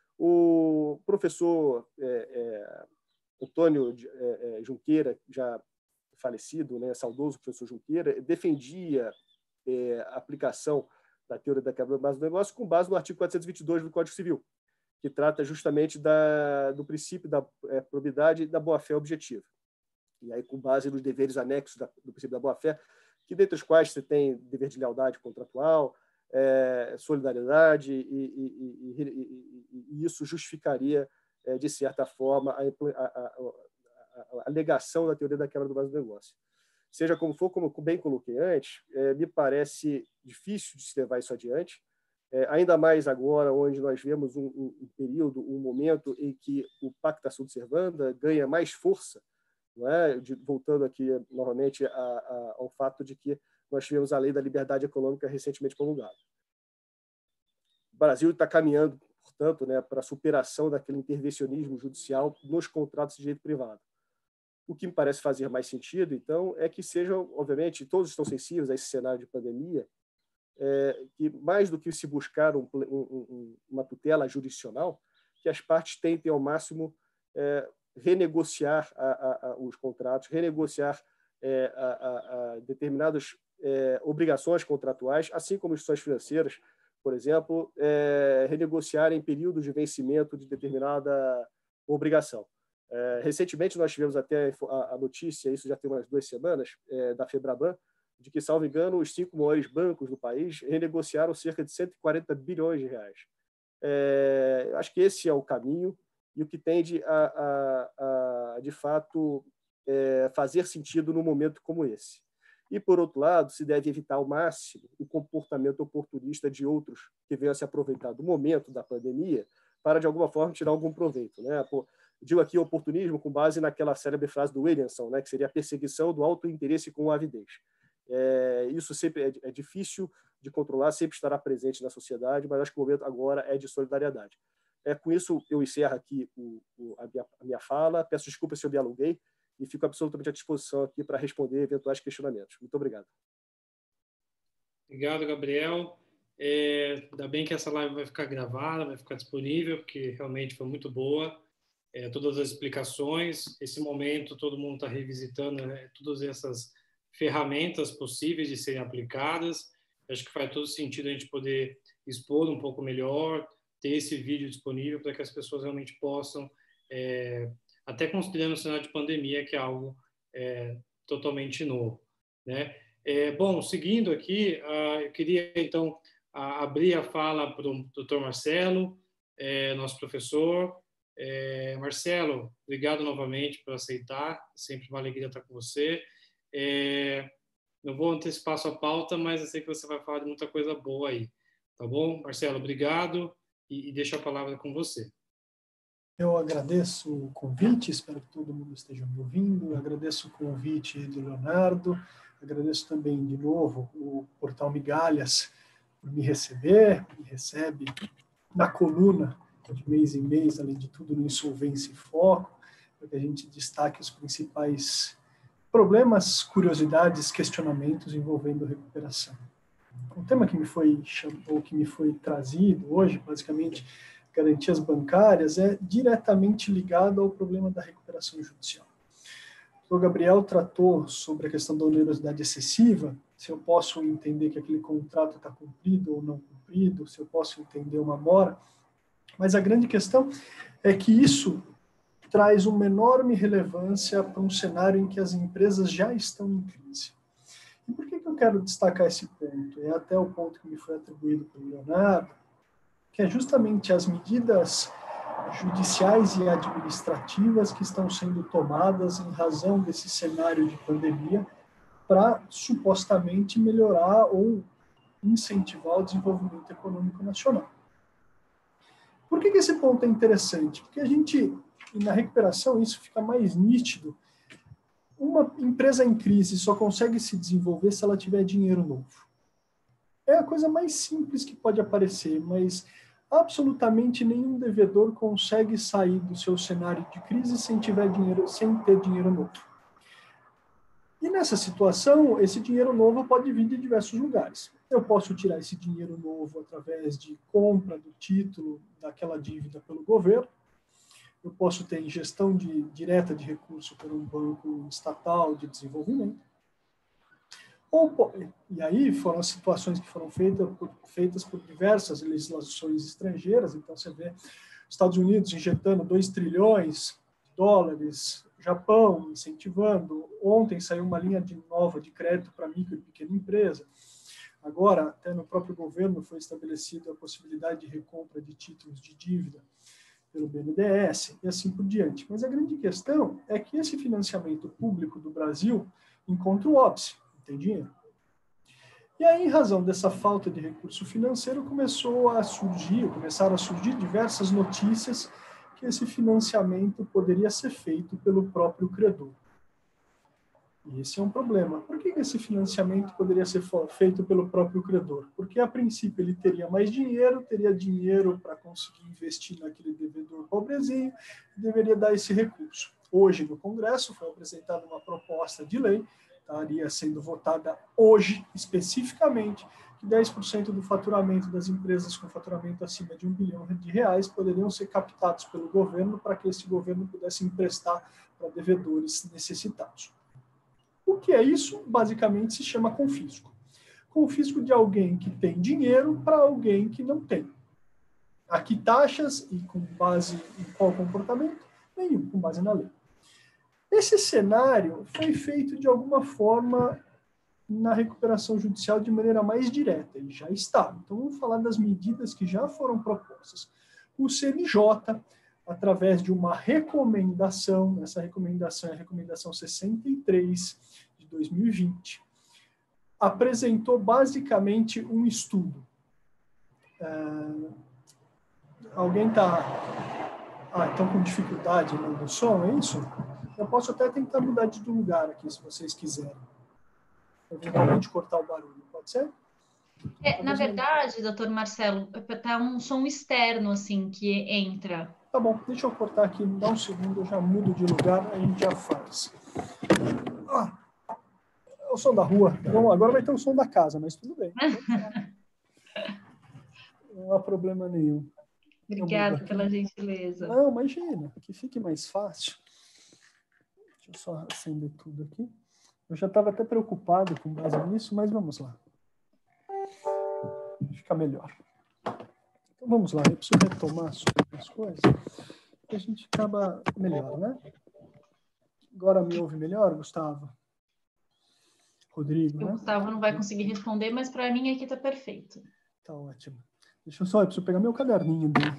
O professor é, é, Antônio é, é, Junqueira, já falecido, né, saudoso professor Junqueira, defendia é, a aplicação da teoria da quebra da base do negócio com base no artigo quatrocentos e vinte e dois do Código Civil, que trata justamente da, do princípio da é, probidade e da boa-fé objetiva. E aí, com base nos deveres anexos da, do princípio da boa-fé, que dentre os quais você tem dever de lealdade contratual, é, solidariedade, e, e, e, e, e isso justificaria, é, de certa forma, a, a, a, a alegação da teoria da quebra da base do negócio. Seja como for, como bem coloquei antes, é, me parece difícil de se levar isso adiante, é, ainda mais agora, onde nós vemos um, um, um período, um momento em que o Pacta Sunt Servanda ganha mais força, não é? De, voltando aqui novamente a, a, ao fato de que nós tivemos a Lei da Liberdade Econômica recentemente promulgada. O Brasil está caminhando, portanto, né, para a superação daquele intervencionismo judicial nos contratos de direito privado. O que me parece fazer mais sentido, então, é que sejam, obviamente, todos estão sensíveis a esse cenário de pandemia, é, que mais do que se buscar um, um, uma tutela jurisdicional, que as partes tentem ao máximo é, renegociar a, a, a, os contratos, renegociar é, a, a, a determinadas é, obrigações contratuais, assim como instituições financeiras por exemplo, é, renegociar em períodos de vencimento de determinada obrigação. É, recentemente, nós tivemos até a, a notícia, isso já tem umas duas semanas, é, da Febraban, de que, salvo engano, os cinco maiores bancos do país renegociaram cerca de cento e quarenta bilhões de reais. É, acho que esse é o caminho e o que tende a, a, a de fato, é, fazer sentido num momento como esse. E, por outro lado, se deve evitar ao máximo o comportamento oportunista de outros que venham a se aproveitar do momento da pandemia para, de alguma forma, tirar algum proveito, né? Pô, digo aqui oportunismo com base naquela célebre frase do Williamson, né, que seria a perseguição do auto-interesse com avidez. É, isso sempre é, é difícil de controlar, sempre estará presente na sociedade, mas acho que o momento agora é de solidariedade. É, com isso, eu encerro aqui o, o, a, minha, a minha fala. Peço desculpas se eu me alonguei e fico absolutamente à disposição aqui para responder eventuais questionamentos. Muito obrigado. Obrigado, Gabriel. É, ainda bem que essa live vai ficar gravada, vai ficar disponível, porque realmente foi muito boa. É, todas as explicações, esse momento todo mundo está revisitando, né, todas essas ferramentas possíveis de serem aplicadas. Acho que faz todo sentido a gente poder expor um pouco melhor, ter esse vídeo disponível para que as pessoas realmente possam, é, até considerando o cenário de pandemia, que é algo é, totalmente novo, né? É, bom, seguindo aqui, uh, eu queria então uh, abrir a fala para o doutor Marcelo, é, nosso professor. É, Marcelo, obrigado novamente por aceitar, sempre uma alegria estar com você. É, não vou antecipar sua pauta, mas eu sei que você vai falar de muita coisa boa aí, tá bom? Marcelo, obrigado e, e deixo a palavra com você. Eu agradeço o convite, espero que todo mundo esteja me ouvindo, eu agradeço o convite do Leonardo, agradeço também de novo o Portal Migalhas por me receber, me recebe na coluna de mês em mês, além de tudo, no Insolvência em Foco, para que a gente destaque os principais problemas, curiosidades, questionamentos envolvendo recuperação. O tema que me foi, ou que me foi trazido hoje, basicamente, garantias bancárias, é diretamente ligado ao problema da recuperação judicial. O Gabriel tratou sobre a questão da onerosidade excessiva, se eu posso entender que aquele contrato está cumprido ou não cumprido, se eu posso entender uma mora, mas a grande questão é que isso traz uma enorme relevância para um cenário em que as empresas já estão em crise. E por que que eu quero destacar esse ponto? É até o ponto que me foi atribuído pelo Leonardo, que é justamente as medidas judiciais e administrativas que estão sendo tomadas em razão desse cenário de pandemia para supostamente melhorar ou incentivar o desenvolvimento econômico nacional. Por que que esse ponto é interessante? Porque a gente, na recuperação, isso fica mais nítido. Uma empresa em crise só consegue se desenvolver se ela tiver dinheiro novo. É a coisa mais simples que pode aparecer, mas absolutamente nenhum devedor consegue sair do seu cenário de crise sem, tiver dinheiro, sem ter dinheiro novo. E nessa situação, esse dinheiro novo pode vir de diversos lugares. Eu posso tirar esse dinheiro novo através de compra do título daquela dívida pelo governo. Eu posso ter ingestão de, direta de recurso por um banco estatal de desenvolvimento. Ou, e aí foram as situações que foram feitas por, feitas por diversas legislações estrangeiras. Então, você vê Estados Unidos injetando dois trilhões de dólares, Japão incentivando. Ontem saiu uma linha de nova de crédito para micro e pequena empresa. Agora, até no próprio governo foi estabelecida a possibilidade de recompra de títulos de dívida pelo B N D E S e assim por diante. Mas a grande questão é que esse financiamento público do Brasil encontra o óbice, não tem dinheiro. E aí, em razão dessa falta de recurso financeiro, começou a surgir, começaram a surgir diversas notícias que esse financiamento poderia ser feito pelo próprio credor. E esse é um problema. Por que esse financiamento poderia ser feito pelo próprio credor? Porque, a princípio, ele teria mais dinheiro, teria dinheiro para conseguir investir naquele devedor pobrezinho e deveria dar esse recurso. Hoje, no Congresso, foi apresentada uma proposta de lei, estaria sendo votada hoje, especificamente, que dez por cento do faturamento das empresas com faturamento acima de um bilhão de reais poderiam ser captados pelo governo para que esse governo pudesse emprestar para devedores necessitados. O que é isso? Basicamente se chama confisco. confisco de alguém que tem dinheiro para alguém que não tem. Aqui taxas e com base em qual comportamento? Nenhum, com base na lei. Esse cenário foi feito de alguma forma na recuperação judicial de maneira mais direta, ele já está. Então vamos falar das medidas que já foram propostas. O C N J, através de uma recomendação, essa recomendação é a recomendação sessenta e três de dois mil e vinte, apresentou basicamente um estudo. Uh, alguém está... Ah, estão com dificuldade no som, é isso? Eu posso até tentar mudar de lugar aqui, se vocês quiserem. Eventualmente cortar o barulho, pode ser? É, na verdade, doutor Marcelo, tá um som externo, assim, que entra. Tá bom, deixa eu cortar aqui, me dá um segundo, eu já mudo de lugar, a gente já faz. Ah, é o som da rua. Bom, agora vai ter o som da casa, mas tudo bem. Não há problema nenhum. Obrigada pela gentileza. Não, imagina, que fique mais fácil. Deixa eu só acender tudo aqui. Eu já estava até preocupado com base nisso, mas vamos lá. Fica melhor. Então vamos lá, eu preciso retomar sobre as coisas, que a gente acaba melhor, né? Agora me ouve melhor, Gustavo? Rodrigo, o né? Gustavo não vai conseguir responder, mas para mim aqui está perfeito. Tá ótimo. Deixa eu só, eu preciso pegar meu caderninho dele.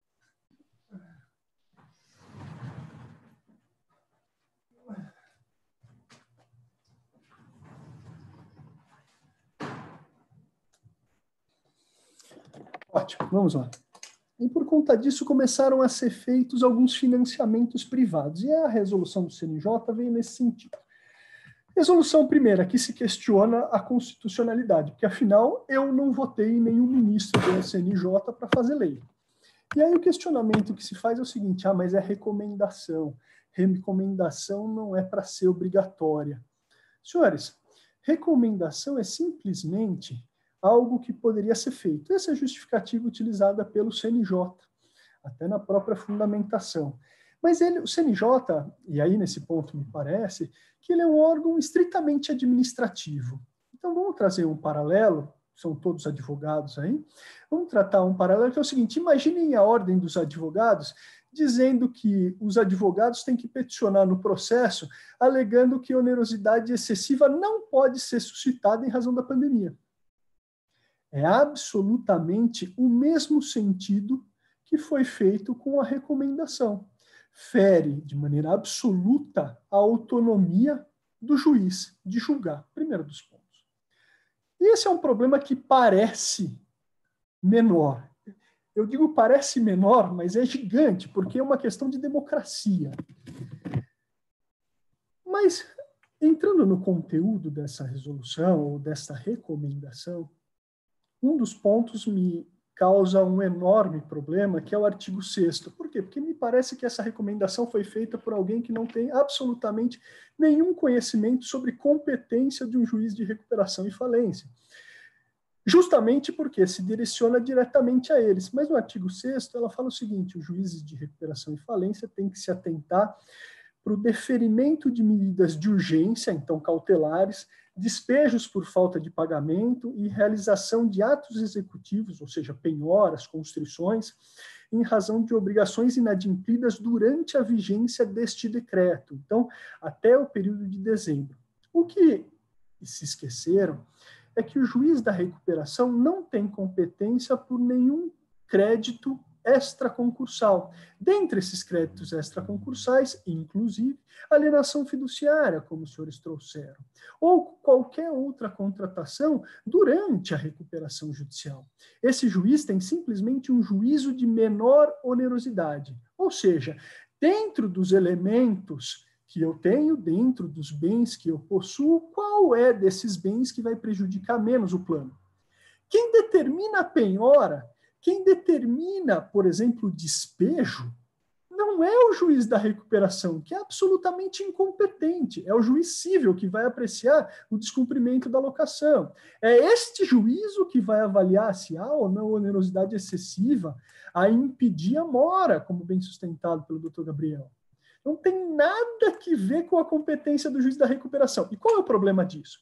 Ótimo, vamos lá. E por conta disso começaram a ser feitos alguns financiamentos privados. E a resolução do C N J veio nesse sentido. Resolução primeira, que se questiona a constitucionalidade, porque afinal eu não votei em nenhum ministro do C N J para fazer lei. E aí o questionamento que se faz é o seguinte, ah, mas é recomendação. Recomendação não é para ser obrigatória. Senhores, recomendação é simplesmente algo que poderia ser feito. Essa é a justificativa utilizada pelo C N J, até na própria fundamentação. Mas ele, o C N J, e aí nesse ponto me parece, que ele é um órgão estritamente administrativo. Então vamos trazer um paralelo, são todos advogados aí, vamos tratar um paralelo que é o seguinte, imaginem a ordem dos advogados dizendo que os advogados têm que peticionar no processo alegando que onerosidade excessiva não pode ser suscitada em razão da pandemia. É absolutamente o mesmo sentido que foi feito com a recomendação. Fere de maneira absoluta a autonomia do juiz de julgar, primeiro dos pontos. E esse é um problema que parece menor. Eu digo parece menor, mas é gigante, porque é uma questão de democracia. Mas, entrando no conteúdo dessa resolução, ou dessa recomendação, um dos pontos me causa um enorme problema, que é o artigo sexto. Por quê? Porque me parece que essa recomendação foi feita por alguém que não tem absolutamente nenhum conhecimento sobre competência de um juiz de recuperação e falência. Justamente porque se direciona diretamente a eles. Mas no artigo sexto ela fala o seguinte, os juízes de recuperação e falência têm que se atentar para o deferimento de medidas de urgência, então cautelares, despejos por falta de pagamento e realização de atos executivos, ou seja, penhoras, constrições, em razão de obrigações inadimplidas durante a vigência deste decreto, então, até o período de dezembro. O que se esqueceram é que o juiz da recuperação não tem competência por nenhum crédito extraconcursal. Dentre esses créditos extraconcursais, inclusive, alienação fiduciária, como os senhores trouxeram, ou qualquer outra contratação durante a recuperação judicial. Esse juiz tem simplesmente um juízo de menor onerosidade, ou seja, dentro dos elementos que eu tenho, dentro dos bens que eu possuo, qual é desses bens que vai prejudicar menos o plano? Quem determina a penhora, quem determina, por exemplo, o despejo, não é o juiz da recuperação, que é absolutamente incompetente. É o juiz civil que vai apreciar o descumprimento da locação. É este juízo que vai avaliar se há ou não onerosidade excessiva a impedir a mora, como bem sustentado pelo doutor Gabriel. Não tem nada que ver com a competência do juiz da recuperação. E qual é o problema disso?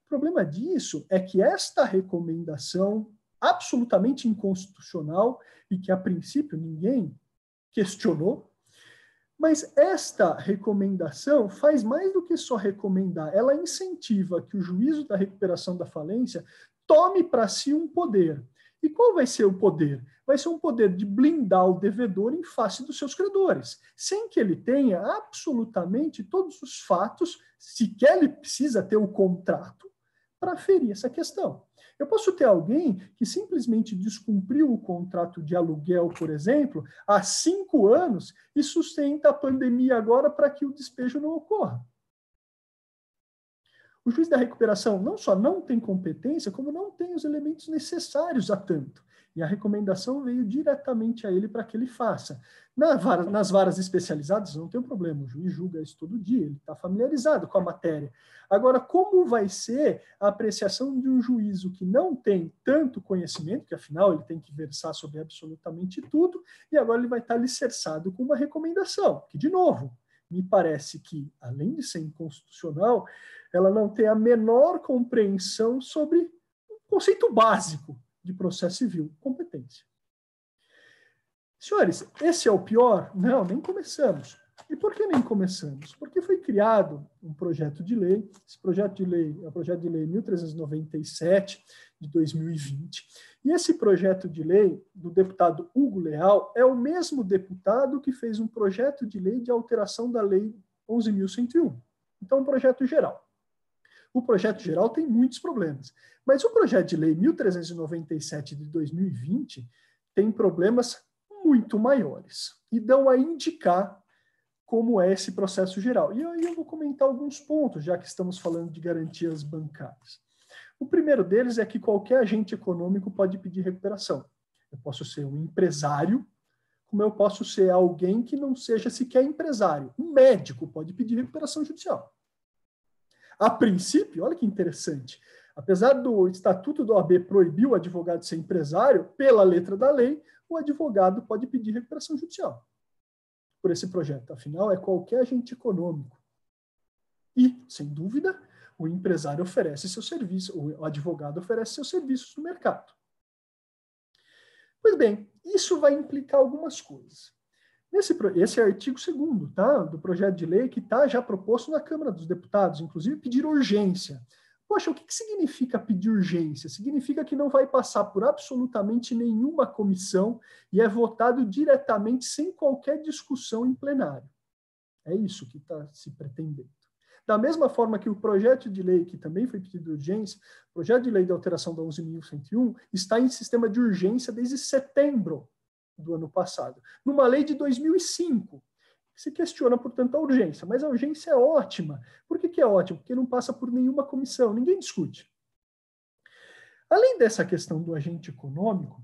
O problema disso é que esta recomendação absolutamente inconstitucional e que, a princípio, ninguém questionou, mas esta recomendação faz mais do que só recomendar, ela incentiva que o juízo da recuperação da falência tome para si um poder. E qual vai ser o poder? Vai ser um poder de blindar o devedor em face dos seus credores, sem que ele tenha absolutamente todos os fatos, sequer ele precisa ter o contrato para aferir essa questão. Eu posso ter alguém que simplesmente descumpriu o contrato de aluguel, por exemplo, há cinco anos e sustenta a pandemia agora para que o despejo não ocorra. O juiz da recuperação não só não tem competência, como não tem os elementos necessários a tanto. E a recomendação veio diretamente a ele para que ele faça. Na vara, nas varas especializadas não tem um problema, o juiz julga isso todo dia, ele está familiarizado com a matéria. Agora, como vai ser a apreciação de um juízo que não tem tanto conhecimento, que afinal ele tem que versar sobre absolutamente tudo, e agora ele vai estar alicerçado com uma recomendação, que, de novo, me parece que, além de ser inconstitucional, ela não tem a menor compreensão sobre o conceito básico de processo civil, competência. Senhores, esse é o pior? Não, nem começamos. E por que nem começamos? Porque foi criado um projeto de lei, esse projeto de lei é o projeto de lei mil trezentos e noventa e sete, de dois mil e vinte, e esse projeto de lei do deputado Hugo Leal é o mesmo deputado que fez um projeto de lei de alteração da lei onze mil cento e um. Então, um projeto geral. O projeto geral tem muitos problemas, mas o projeto de lei mil trezentos e noventa e sete de dois mil e vinte tem problemas muito maiores e dão a indicar como é esse processo geral. E aí eu vou comentar alguns pontos, já que estamos falando de garantias bancárias. O primeiro deles é que qualquer agente econômico pode pedir recuperação. Eu posso ser um empresário, como eu posso ser alguém que não seja sequer empresário. Um médico pode pedir recuperação judicial. A princípio, olha que interessante, apesar do Estatuto da O A B proibir o advogado de ser empresário, pela letra da lei, o advogado pode pedir recuperação judicial por esse projeto. Afinal, é qualquer agente econômico. E, sem dúvida, o empresário oferece seu serviço, o advogado oferece seus serviços no mercado. Pois bem, isso vai implicar algumas coisas. Nesse, esse é o artigo segundo, tá, do projeto de lei que está já proposto na Câmara dos Deputados, inclusive pedir urgência. Poxa, o que, que significa pedir urgência? Significa que não vai passar por absolutamente nenhuma comissão e é votado diretamente sem qualquer discussão em plenário. É isso que está se pretendendo. Da mesma forma que o projeto de lei, que também foi pedido urgência, o projeto de lei de alteração da onze mil cento e um, está em sistema de urgência desde setembro do ano passado, numa lei de dois mil e cinco. Se questiona, portanto, a urgência, mas a urgência é ótima. Por que que é ótima? Porque não passa por nenhuma comissão, ninguém discute. Além dessa questão do agente econômico,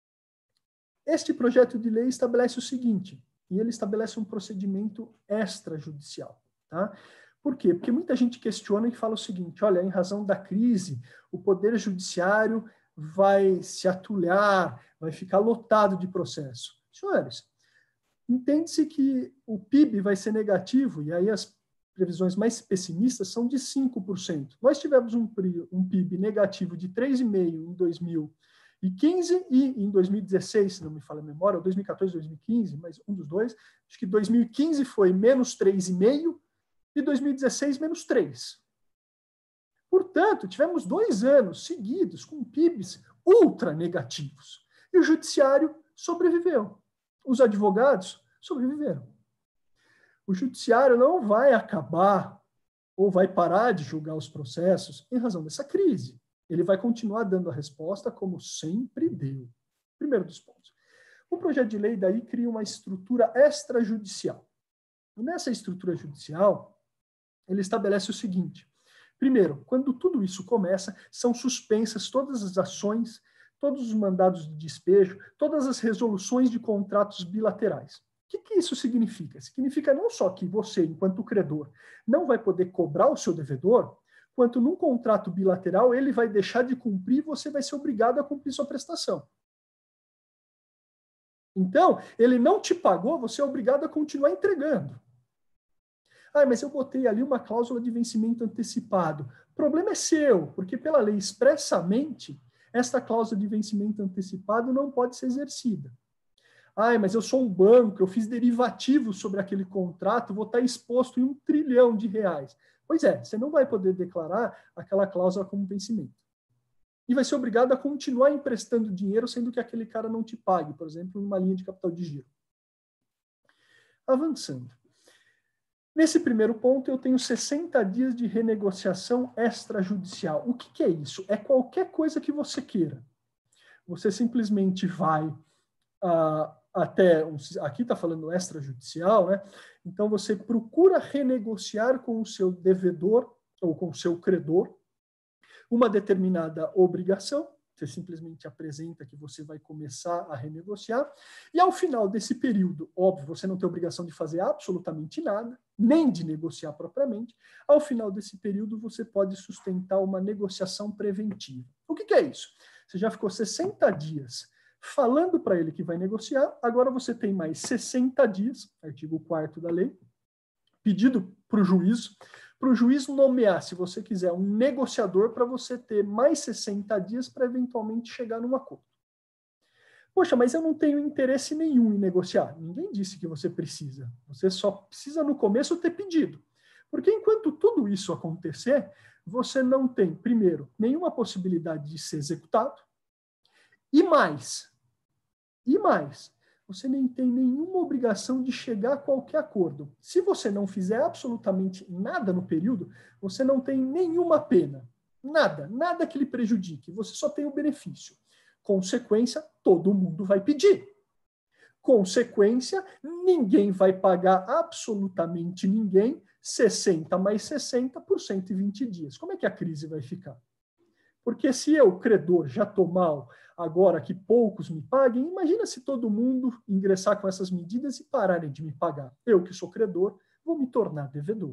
este projeto de lei estabelece o seguinte, e ele estabelece um procedimento extrajudicial, tá? Por quê? Porque muita gente questiona e fala o seguinte, olha, em razão da crise, o Poder Judiciário vai se atulhar, vai ficar lotado de processo. Senhores, entende-se que o P I B vai ser negativo, e aí as previsões mais pessimistas são de cinco por cento. Nós tivemos um, um P I B negativo de três vírgula cinco por cento em dois mil e quinze e em dois mil e dezesseis, se não me falha a memória, ou dois mil e quatorze, dois mil e quinze, mas um dos dois, acho que dois mil e quinze foi menos três vírgula cinco por cento e dois mil e dezesseis menos três por cento. Portanto, tivemos dois anos seguidos com P I Bs ultra negativos. E o judiciário sobreviveu. Os advogados sobreviveram. O judiciário não vai acabar ou vai parar de julgar os processos em razão dessa crise. Ele vai continuar dando a resposta como sempre deu. Primeiro dos pontos. O projeto de lei daí cria uma estrutura extrajudicial. E nessa estrutura judicial, ele estabelece o seguinte. Primeiro, quando tudo isso começa, são suspensas todas as ações, todos os mandados de despejo, todas as resoluções de contratos bilaterais. O que, que isso significa? Significa não só que você, enquanto credor, não vai poder cobrar o seu devedor, quanto num contrato bilateral ele vai deixar de cumprir e você vai ser obrigado a cumprir sua prestação. Então, ele não te pagou, você é obrigado a continuar entregando. Ah, mas eu botei ali uma cláusula de vencimento antecipado. O problema é seu, porque pela lei expressamente, esta cláusula de vencimento antecipado não pode ser exercida. Ah, mas eu sou um banco, eu fiz derivativo sobre aquele contrato, vou estar exposto em um trilhão de reais. Pois é, você não vai poder declarar aquela cláusula como vencimento. E vai ser obrigado a continuar emprestando dinheiro, sendo que aquele cara não te pague, por exemplo, numa linha de capital de giro. Avançando. Nesse primeiro ponto, eu tenho sessenta dias de renegociação extrajudicial. O que, que é isso? É qualquer coisa que você queira. Você simplesmente vai uh, até... Um, aqui está falando extrajudicial, né? Então, você procura renegociar com o seu devedor ou com o seu credor uma determinada obrigação. Você simplesmente apresenta que você vai começar a renegociar, e ao final desse período, óbvio, você não tem obrigação de fazer absolutamente nada, nem de negociar propriamente. Ao final desse período, você pode sustentar uma negociação preventiva. O que, que é isso? Você já ficou sessenta dias falando para ele que vai negociar, agora você tem mais sessenta dias, artigo quarto da lei, pedido para o juízo, para o juiz nomear, se você quiser, um negociador para você ter mais sessenta dias para eventualmente chegar num acordo. Poxa, mas eu não tenho interesse nenhum em negociar. Ninguém disse que você precisa. Você só precisa, no começo, ter pedido. Porque enquanto tudo isso acontecer, você não tem, primeiro, nenhuma possibilidade de ser executado, e mais, e mais, você nem tem nenhuma obrigação de chegar a qualquer acordo. Se você não fizer absolutamente nada no período, você não tem nenhuma pena. Nada, nada que lhe prejudique. Você só tem o benefício. Consequência, todo mundo vai pedir. Consequência, ninguém vai pagar absolutamente ninguém sessenta mais sessenta por cento e vinte dias. Como é que a crise vai ficar? Porque se eu, credor, já estou mal, agora que poucos me paguem, imagina se todo mundo ingressar com essas medidas e pararem de me pagar. Eu, que sou credor, vou me tornar devedor.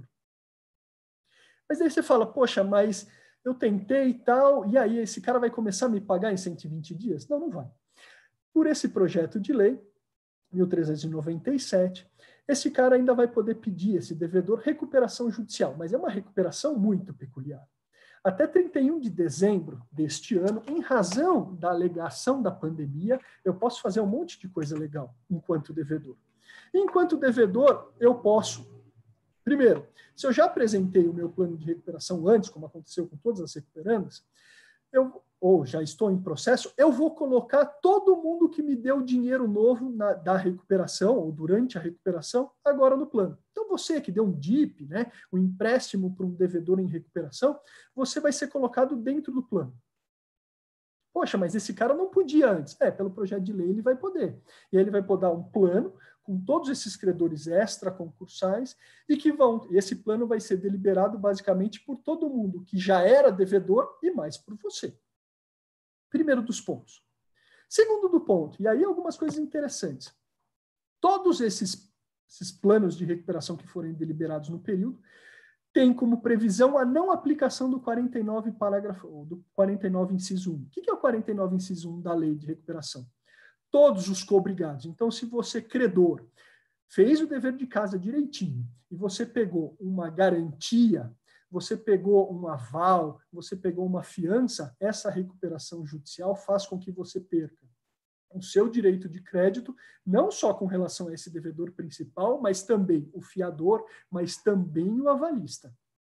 Mas aí você fala, poxa, mas eu tentei e tal, e aí esse cara vai começar a me pagar em cento e vinte dias? Não, não vai. Por esse projeto de lei, mil trezentos e noventa e sete, esse cara ainda vai poder pedir, esse devedor, recuperação judicial, mas é uma recuperação muito peculiar. Até trinta e um de dezembro deste ano, em razão da alegação da pandemia, eu posso fazer um monte de coisa legal enquanto devedor. Enquanto devedor, eu posso, primeiro, se eu já apresentei o meu plano de recuperação antes, como aconteceu com todas as recuperandas, eu, ou já estou em processo, eu vou colocar todo mundo que me deu dinheiro novo na, da recuperação, ou durante a recuperação, agora no plano. Então, você que deu um D I P, né, um empréstimo para um devedor em recuperação, você vai ser colocado dentro do plano. Poxa, mas esse cara não podia antes. É, pelo projeto de lei ele vai poder. E aí ele vai poder dar um plano com todos esses credores extra-concursais e que vão... Esse plano vai ser deliberado basicamente por todo mundo que já era devedor e mais por você. Primeiro dos pontos. Segundo do ponto, e aí algumas coisas interessantes. Todos esses, esses planos de recuperação que forem deliberados no período têm como previsão a não aplicação do quarenta e nove, parágrafo, do quarenta e nove, inciso um. O que é o quarenta e nove, inciso um da lei de recuperação? Todos os coobrigados. Então, se você, credor, fez o dever de casa direitinho e você pegou uma garantia, você pegou um aval, você pegou uma fiança, essa recuperação judicial faz com que você perca o seu direito de crédito, não só com relação a esse devedor principal, mas também o fiador, mas também o avalista.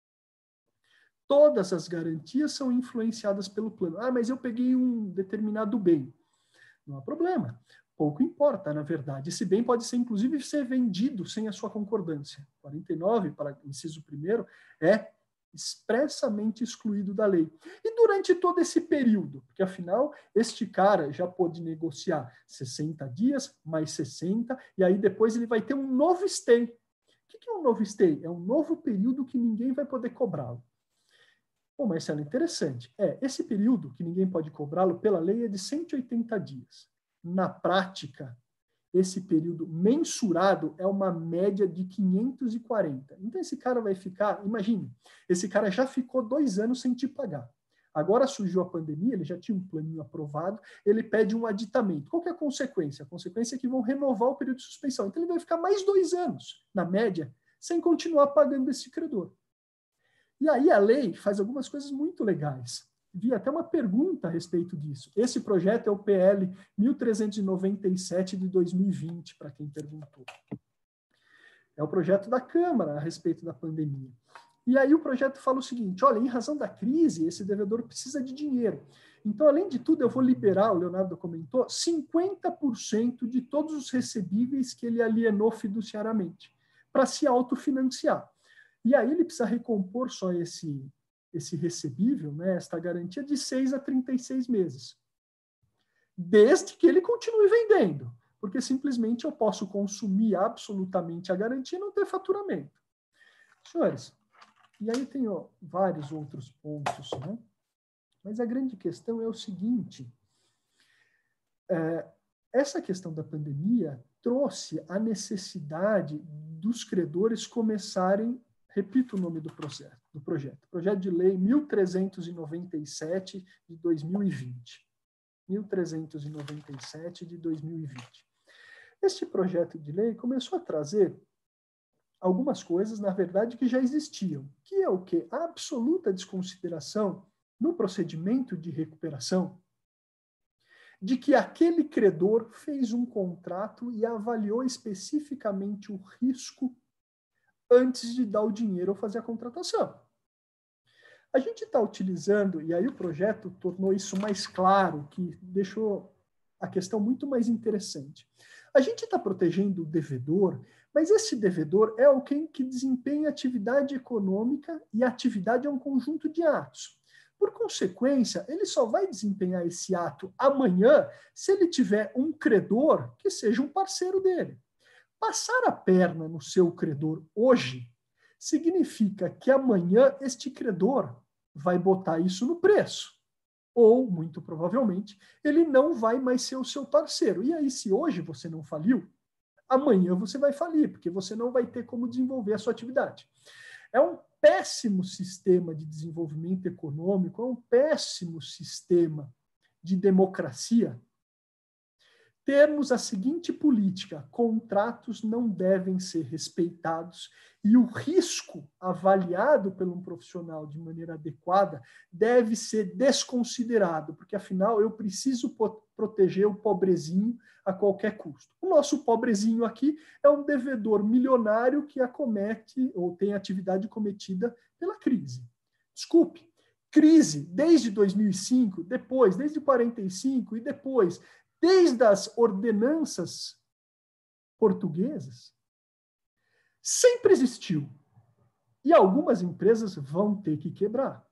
Todas as garantias são influenciadas pelo plano. Ah, mas eu peguei um determinado bem. Não há problema. Pouco importa, na verdade. Esse bem pode ser, inclusive, ser vendido sem a sua concordância. quarenta e nove, para inciso primeiro, é expressamente excluído da lei. E durante todo esse período, porque afinal, este cara já pôde negociar sessenta dias, mais sessenta, e aí depois ele vai ter um novo stay. O que é um novo stay? É um novo período que ninguém vai poder cobrá-lo. Bom, Marcelo, interessante. É, esse período que ninguém pode cobrá-lo pela lei é de cento e oitenta dias. Na prática, esse período mensurado é uma média de quinhentos e quarenta. Então, esse cara vai ficar, imagine, esse cara já ficou dois anos sem te pagar. Agora surgiu a pandemia, ele já tinha um planinho aprovado, ele pede um aditamento. Qual que é a consequência? A consequência é que vão renovar o período de suspensão. Então, ele vai ficar mais dois anos, na média, sem continuar pagando esse credor. E aí a lei faz algumas coisas muito legais. Vi até uma pergunta a respeito disso. Esse projeto é o P L mil trezentos e noventa e sete de dois mil e vinte, para quem perguntou. É o projeto da Câmara a respeito da pandemia. E aí o projeto fala o seguinte, olha, em razão da crise, esse devedor precisa de dinheiro. Então, além de tudo, eu vou liberar, o Leonardo comentou, cinquenta por cento de todos os recebíveis que ele alienou fiduciariamente, para se autofinanciar. E aí ele precisa recompor só esse, esse recebível, né, esta garantia, de seis a trinta e seis meses. Desde que ele continue vendendo, porque simplesmente eu posso consumir absolutamente a garantia e não ter faturamento. Senhores, e aí tem ó, vários outros pontos, né? Mas a grande questão é o seguinte, é, essa questão da pandemia trouxe a necessidade dos credores começarem, repito o nome do projeto, do projeto, projeto de lei mil trezentos e noventa e sete de dois mil e vinte. mil trezentos e noventa e sete de dois mil e vinte. Este projeto de lei começou a trazer algumas coisas, na verdade, que já existiam, que é o quê? A absoluta desconsideração no procedimento de recuperação de que aquele credor fez um contrato e avaliou especificamente o risco antes de dar o dinheiro ou fazer a contratação. A gente está utilizando, e aí o projeto tornou isso mais claro, que deixou a questão muito mais interessante. A gente está protegendo o devedor, mas esse devedor é alguém que desempenha atividade econômica e a atividade é um conjunto de atos. Por consequência, ele só vai desempenhar esse ato amanhã se ele tiver um credor que seja um parceiro dele. Passar a perna no seu credor hoje significa que amanhã este credor vai botar isso no preço. Ou, muito provavelmente, ele não vai mais ser o seu parceiro. E aí, se hoje você não faliu, amanhã você vai falir, porque você não vai ter como desenvolver a sua atividade. É um péssimo sistema de desenvolvimento econômico, é um péssimo sistema de democracia termos a seguinte política: contratos não devem ser respeitados e o risco avaliado por um profissional de maneira adequada deve ser desconsiderado, porque afinal eu preciso proteger o pobrezinho a qualquer custo. O nosso pobrezinho aqui é um devedor milionário que acomete ou tem atividade cometida pela crise. Desculpe, crise desde dois mil e cinco, depois, desde quarenta e cinco e depois, desde as ordenanças portuguesas, sempre existiu. E algumas empresas vão ter que quebrar.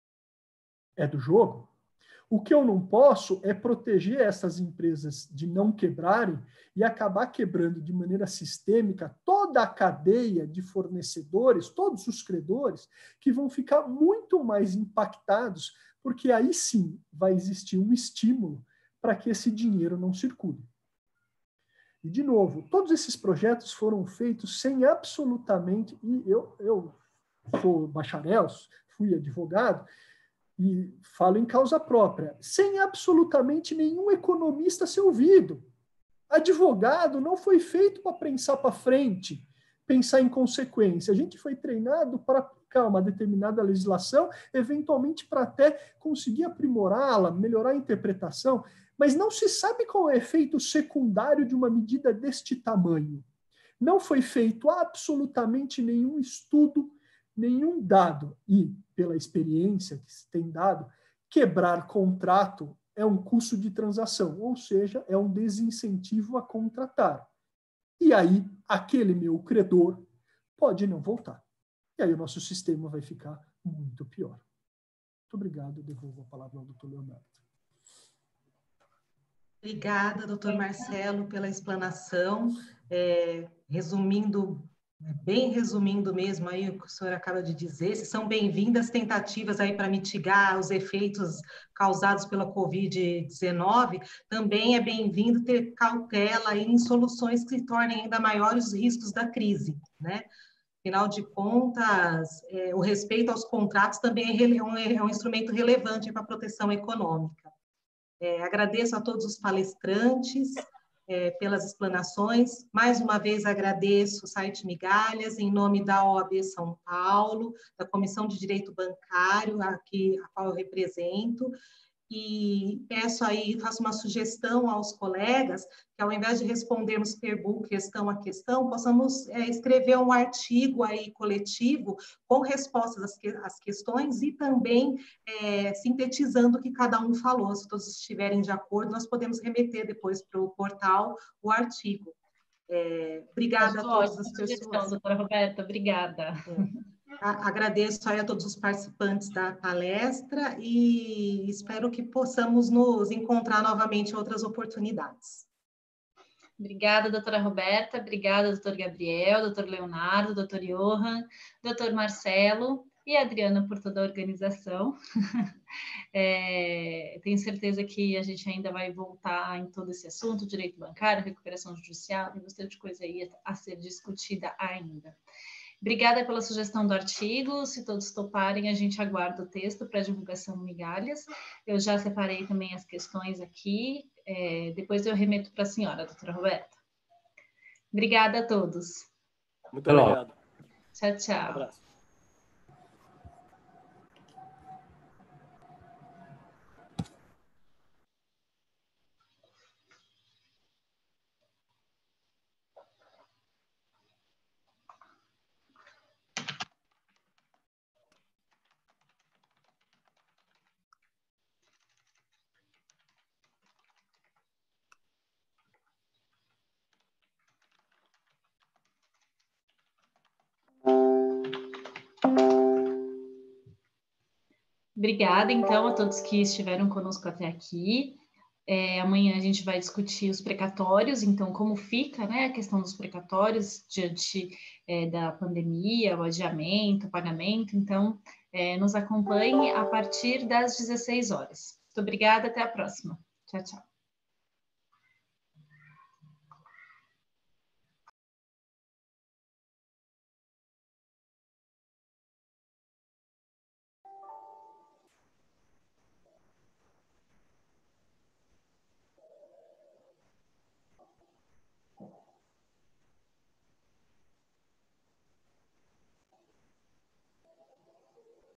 É do jogo. O que eu não posso é proteger essas empresas de não quebrarem e acabar quebrando de maneira sistêmica toda a cadeia de fornecedores, todos os credores, que vão ficar muito mais impactados, porque aí sim vai existir um estímulo para que esse dinheiro não circule. E, de novo, todos esses projetos foram feitos sem absolutamente... E eu, eu sou bacharel, fui advogado, e falo em causa própria, sem absolutamente nenhum economista ser ouvido. Advogado não foi feito para pensar para frente, pensar em consequência. A gente foi treinado para aplicar uma determinada legislação, eventualmente para até conseguir aprimorá-la, melhorar a interpretação, mas não se sabe qual é o efeito secundário de uma medida deste tamanho. Não foi feito absolutamente nenhum estudo, nenhum dado. E, pela experiência que se tem dado, quebrar contrato é um custo de transação, ou seja, é um desincentivo a contratar. E aí, aquele meu credor pode não voltar. E aí o nosso sistema vai ficar muito pior. Muito obrigado. Eu devolvo a palavra ao doutor Leonardo. Obrigada, doutor Marcelo, pela explanação. É, resumindo, bem resumindo mesmo aí o que o senhor acaba de dizer, se são bem-vindas tentativas aí para mitigar os efeitos causados pela covid dezenove, também é bem-vindo ter cautela aí em soluções que tornem ainda maiores os riscos da crise, né? Afinal de contas, é, o respeito aos contratos também é um, é um instrumento relevante para a proteção econômica. É, agradeço a todos os palestrantes, é, pelas explanações. Mais uma vez agradeço o site Migalhas, em nome da O A B São Paulo, da Comissão de Direito Bancário, aqui, a qual eu represento, e peço aí, faço uma sugestão aos colegas, que ao invés de respondermos pergunta, questão a questão, possamos é, escrever um artigo aí coletivo com respostas às, que, às questões e também é, sintetizando o que cada um falou. Se todos estiverem de acordo, nós podemos remeter depois para o portal o artigo. É, obrigada a todas as pessoas. Doutora Roberta, obrigada. É. Agradeço aí a todos os participantes da palestra e espero que possamos nos encontrar novamente em outras oportunidades. Obrigada, doutora Roberta, obrigada, doutor Gabriel, doutor Leonardo, doutor Johan, doutor Marcelo e a Adriana por toda a organização. É, tenho certeza que a gente ainda vai voltar em todo esse assunto, direito bancário, recuperação judicial, tem bastante coisa aí a ser discutida ainda. Obrigada pela sugestão do artigo, se todos toparem, a gente aguarda o texto para divulgação no Migalhas. Eu já separei também as questões aqui, é, depois eu remeto para a senhora, doutora Roberta. Obrigada a todos. Muito obrigado. Tchau, tchau. Um abraço. Obrigada, então, a todos que estiveram conosco até aqui. É, amanhã a gente vai discutir os precatórios, então, como fica, né, a questão dos precatórios diante é, da pandemia, o adiamento, o pagamento. Então, é, nos acompanhe a partir das dezesseis horas. Muito obrigada, até a próxima. Tchau, tchau.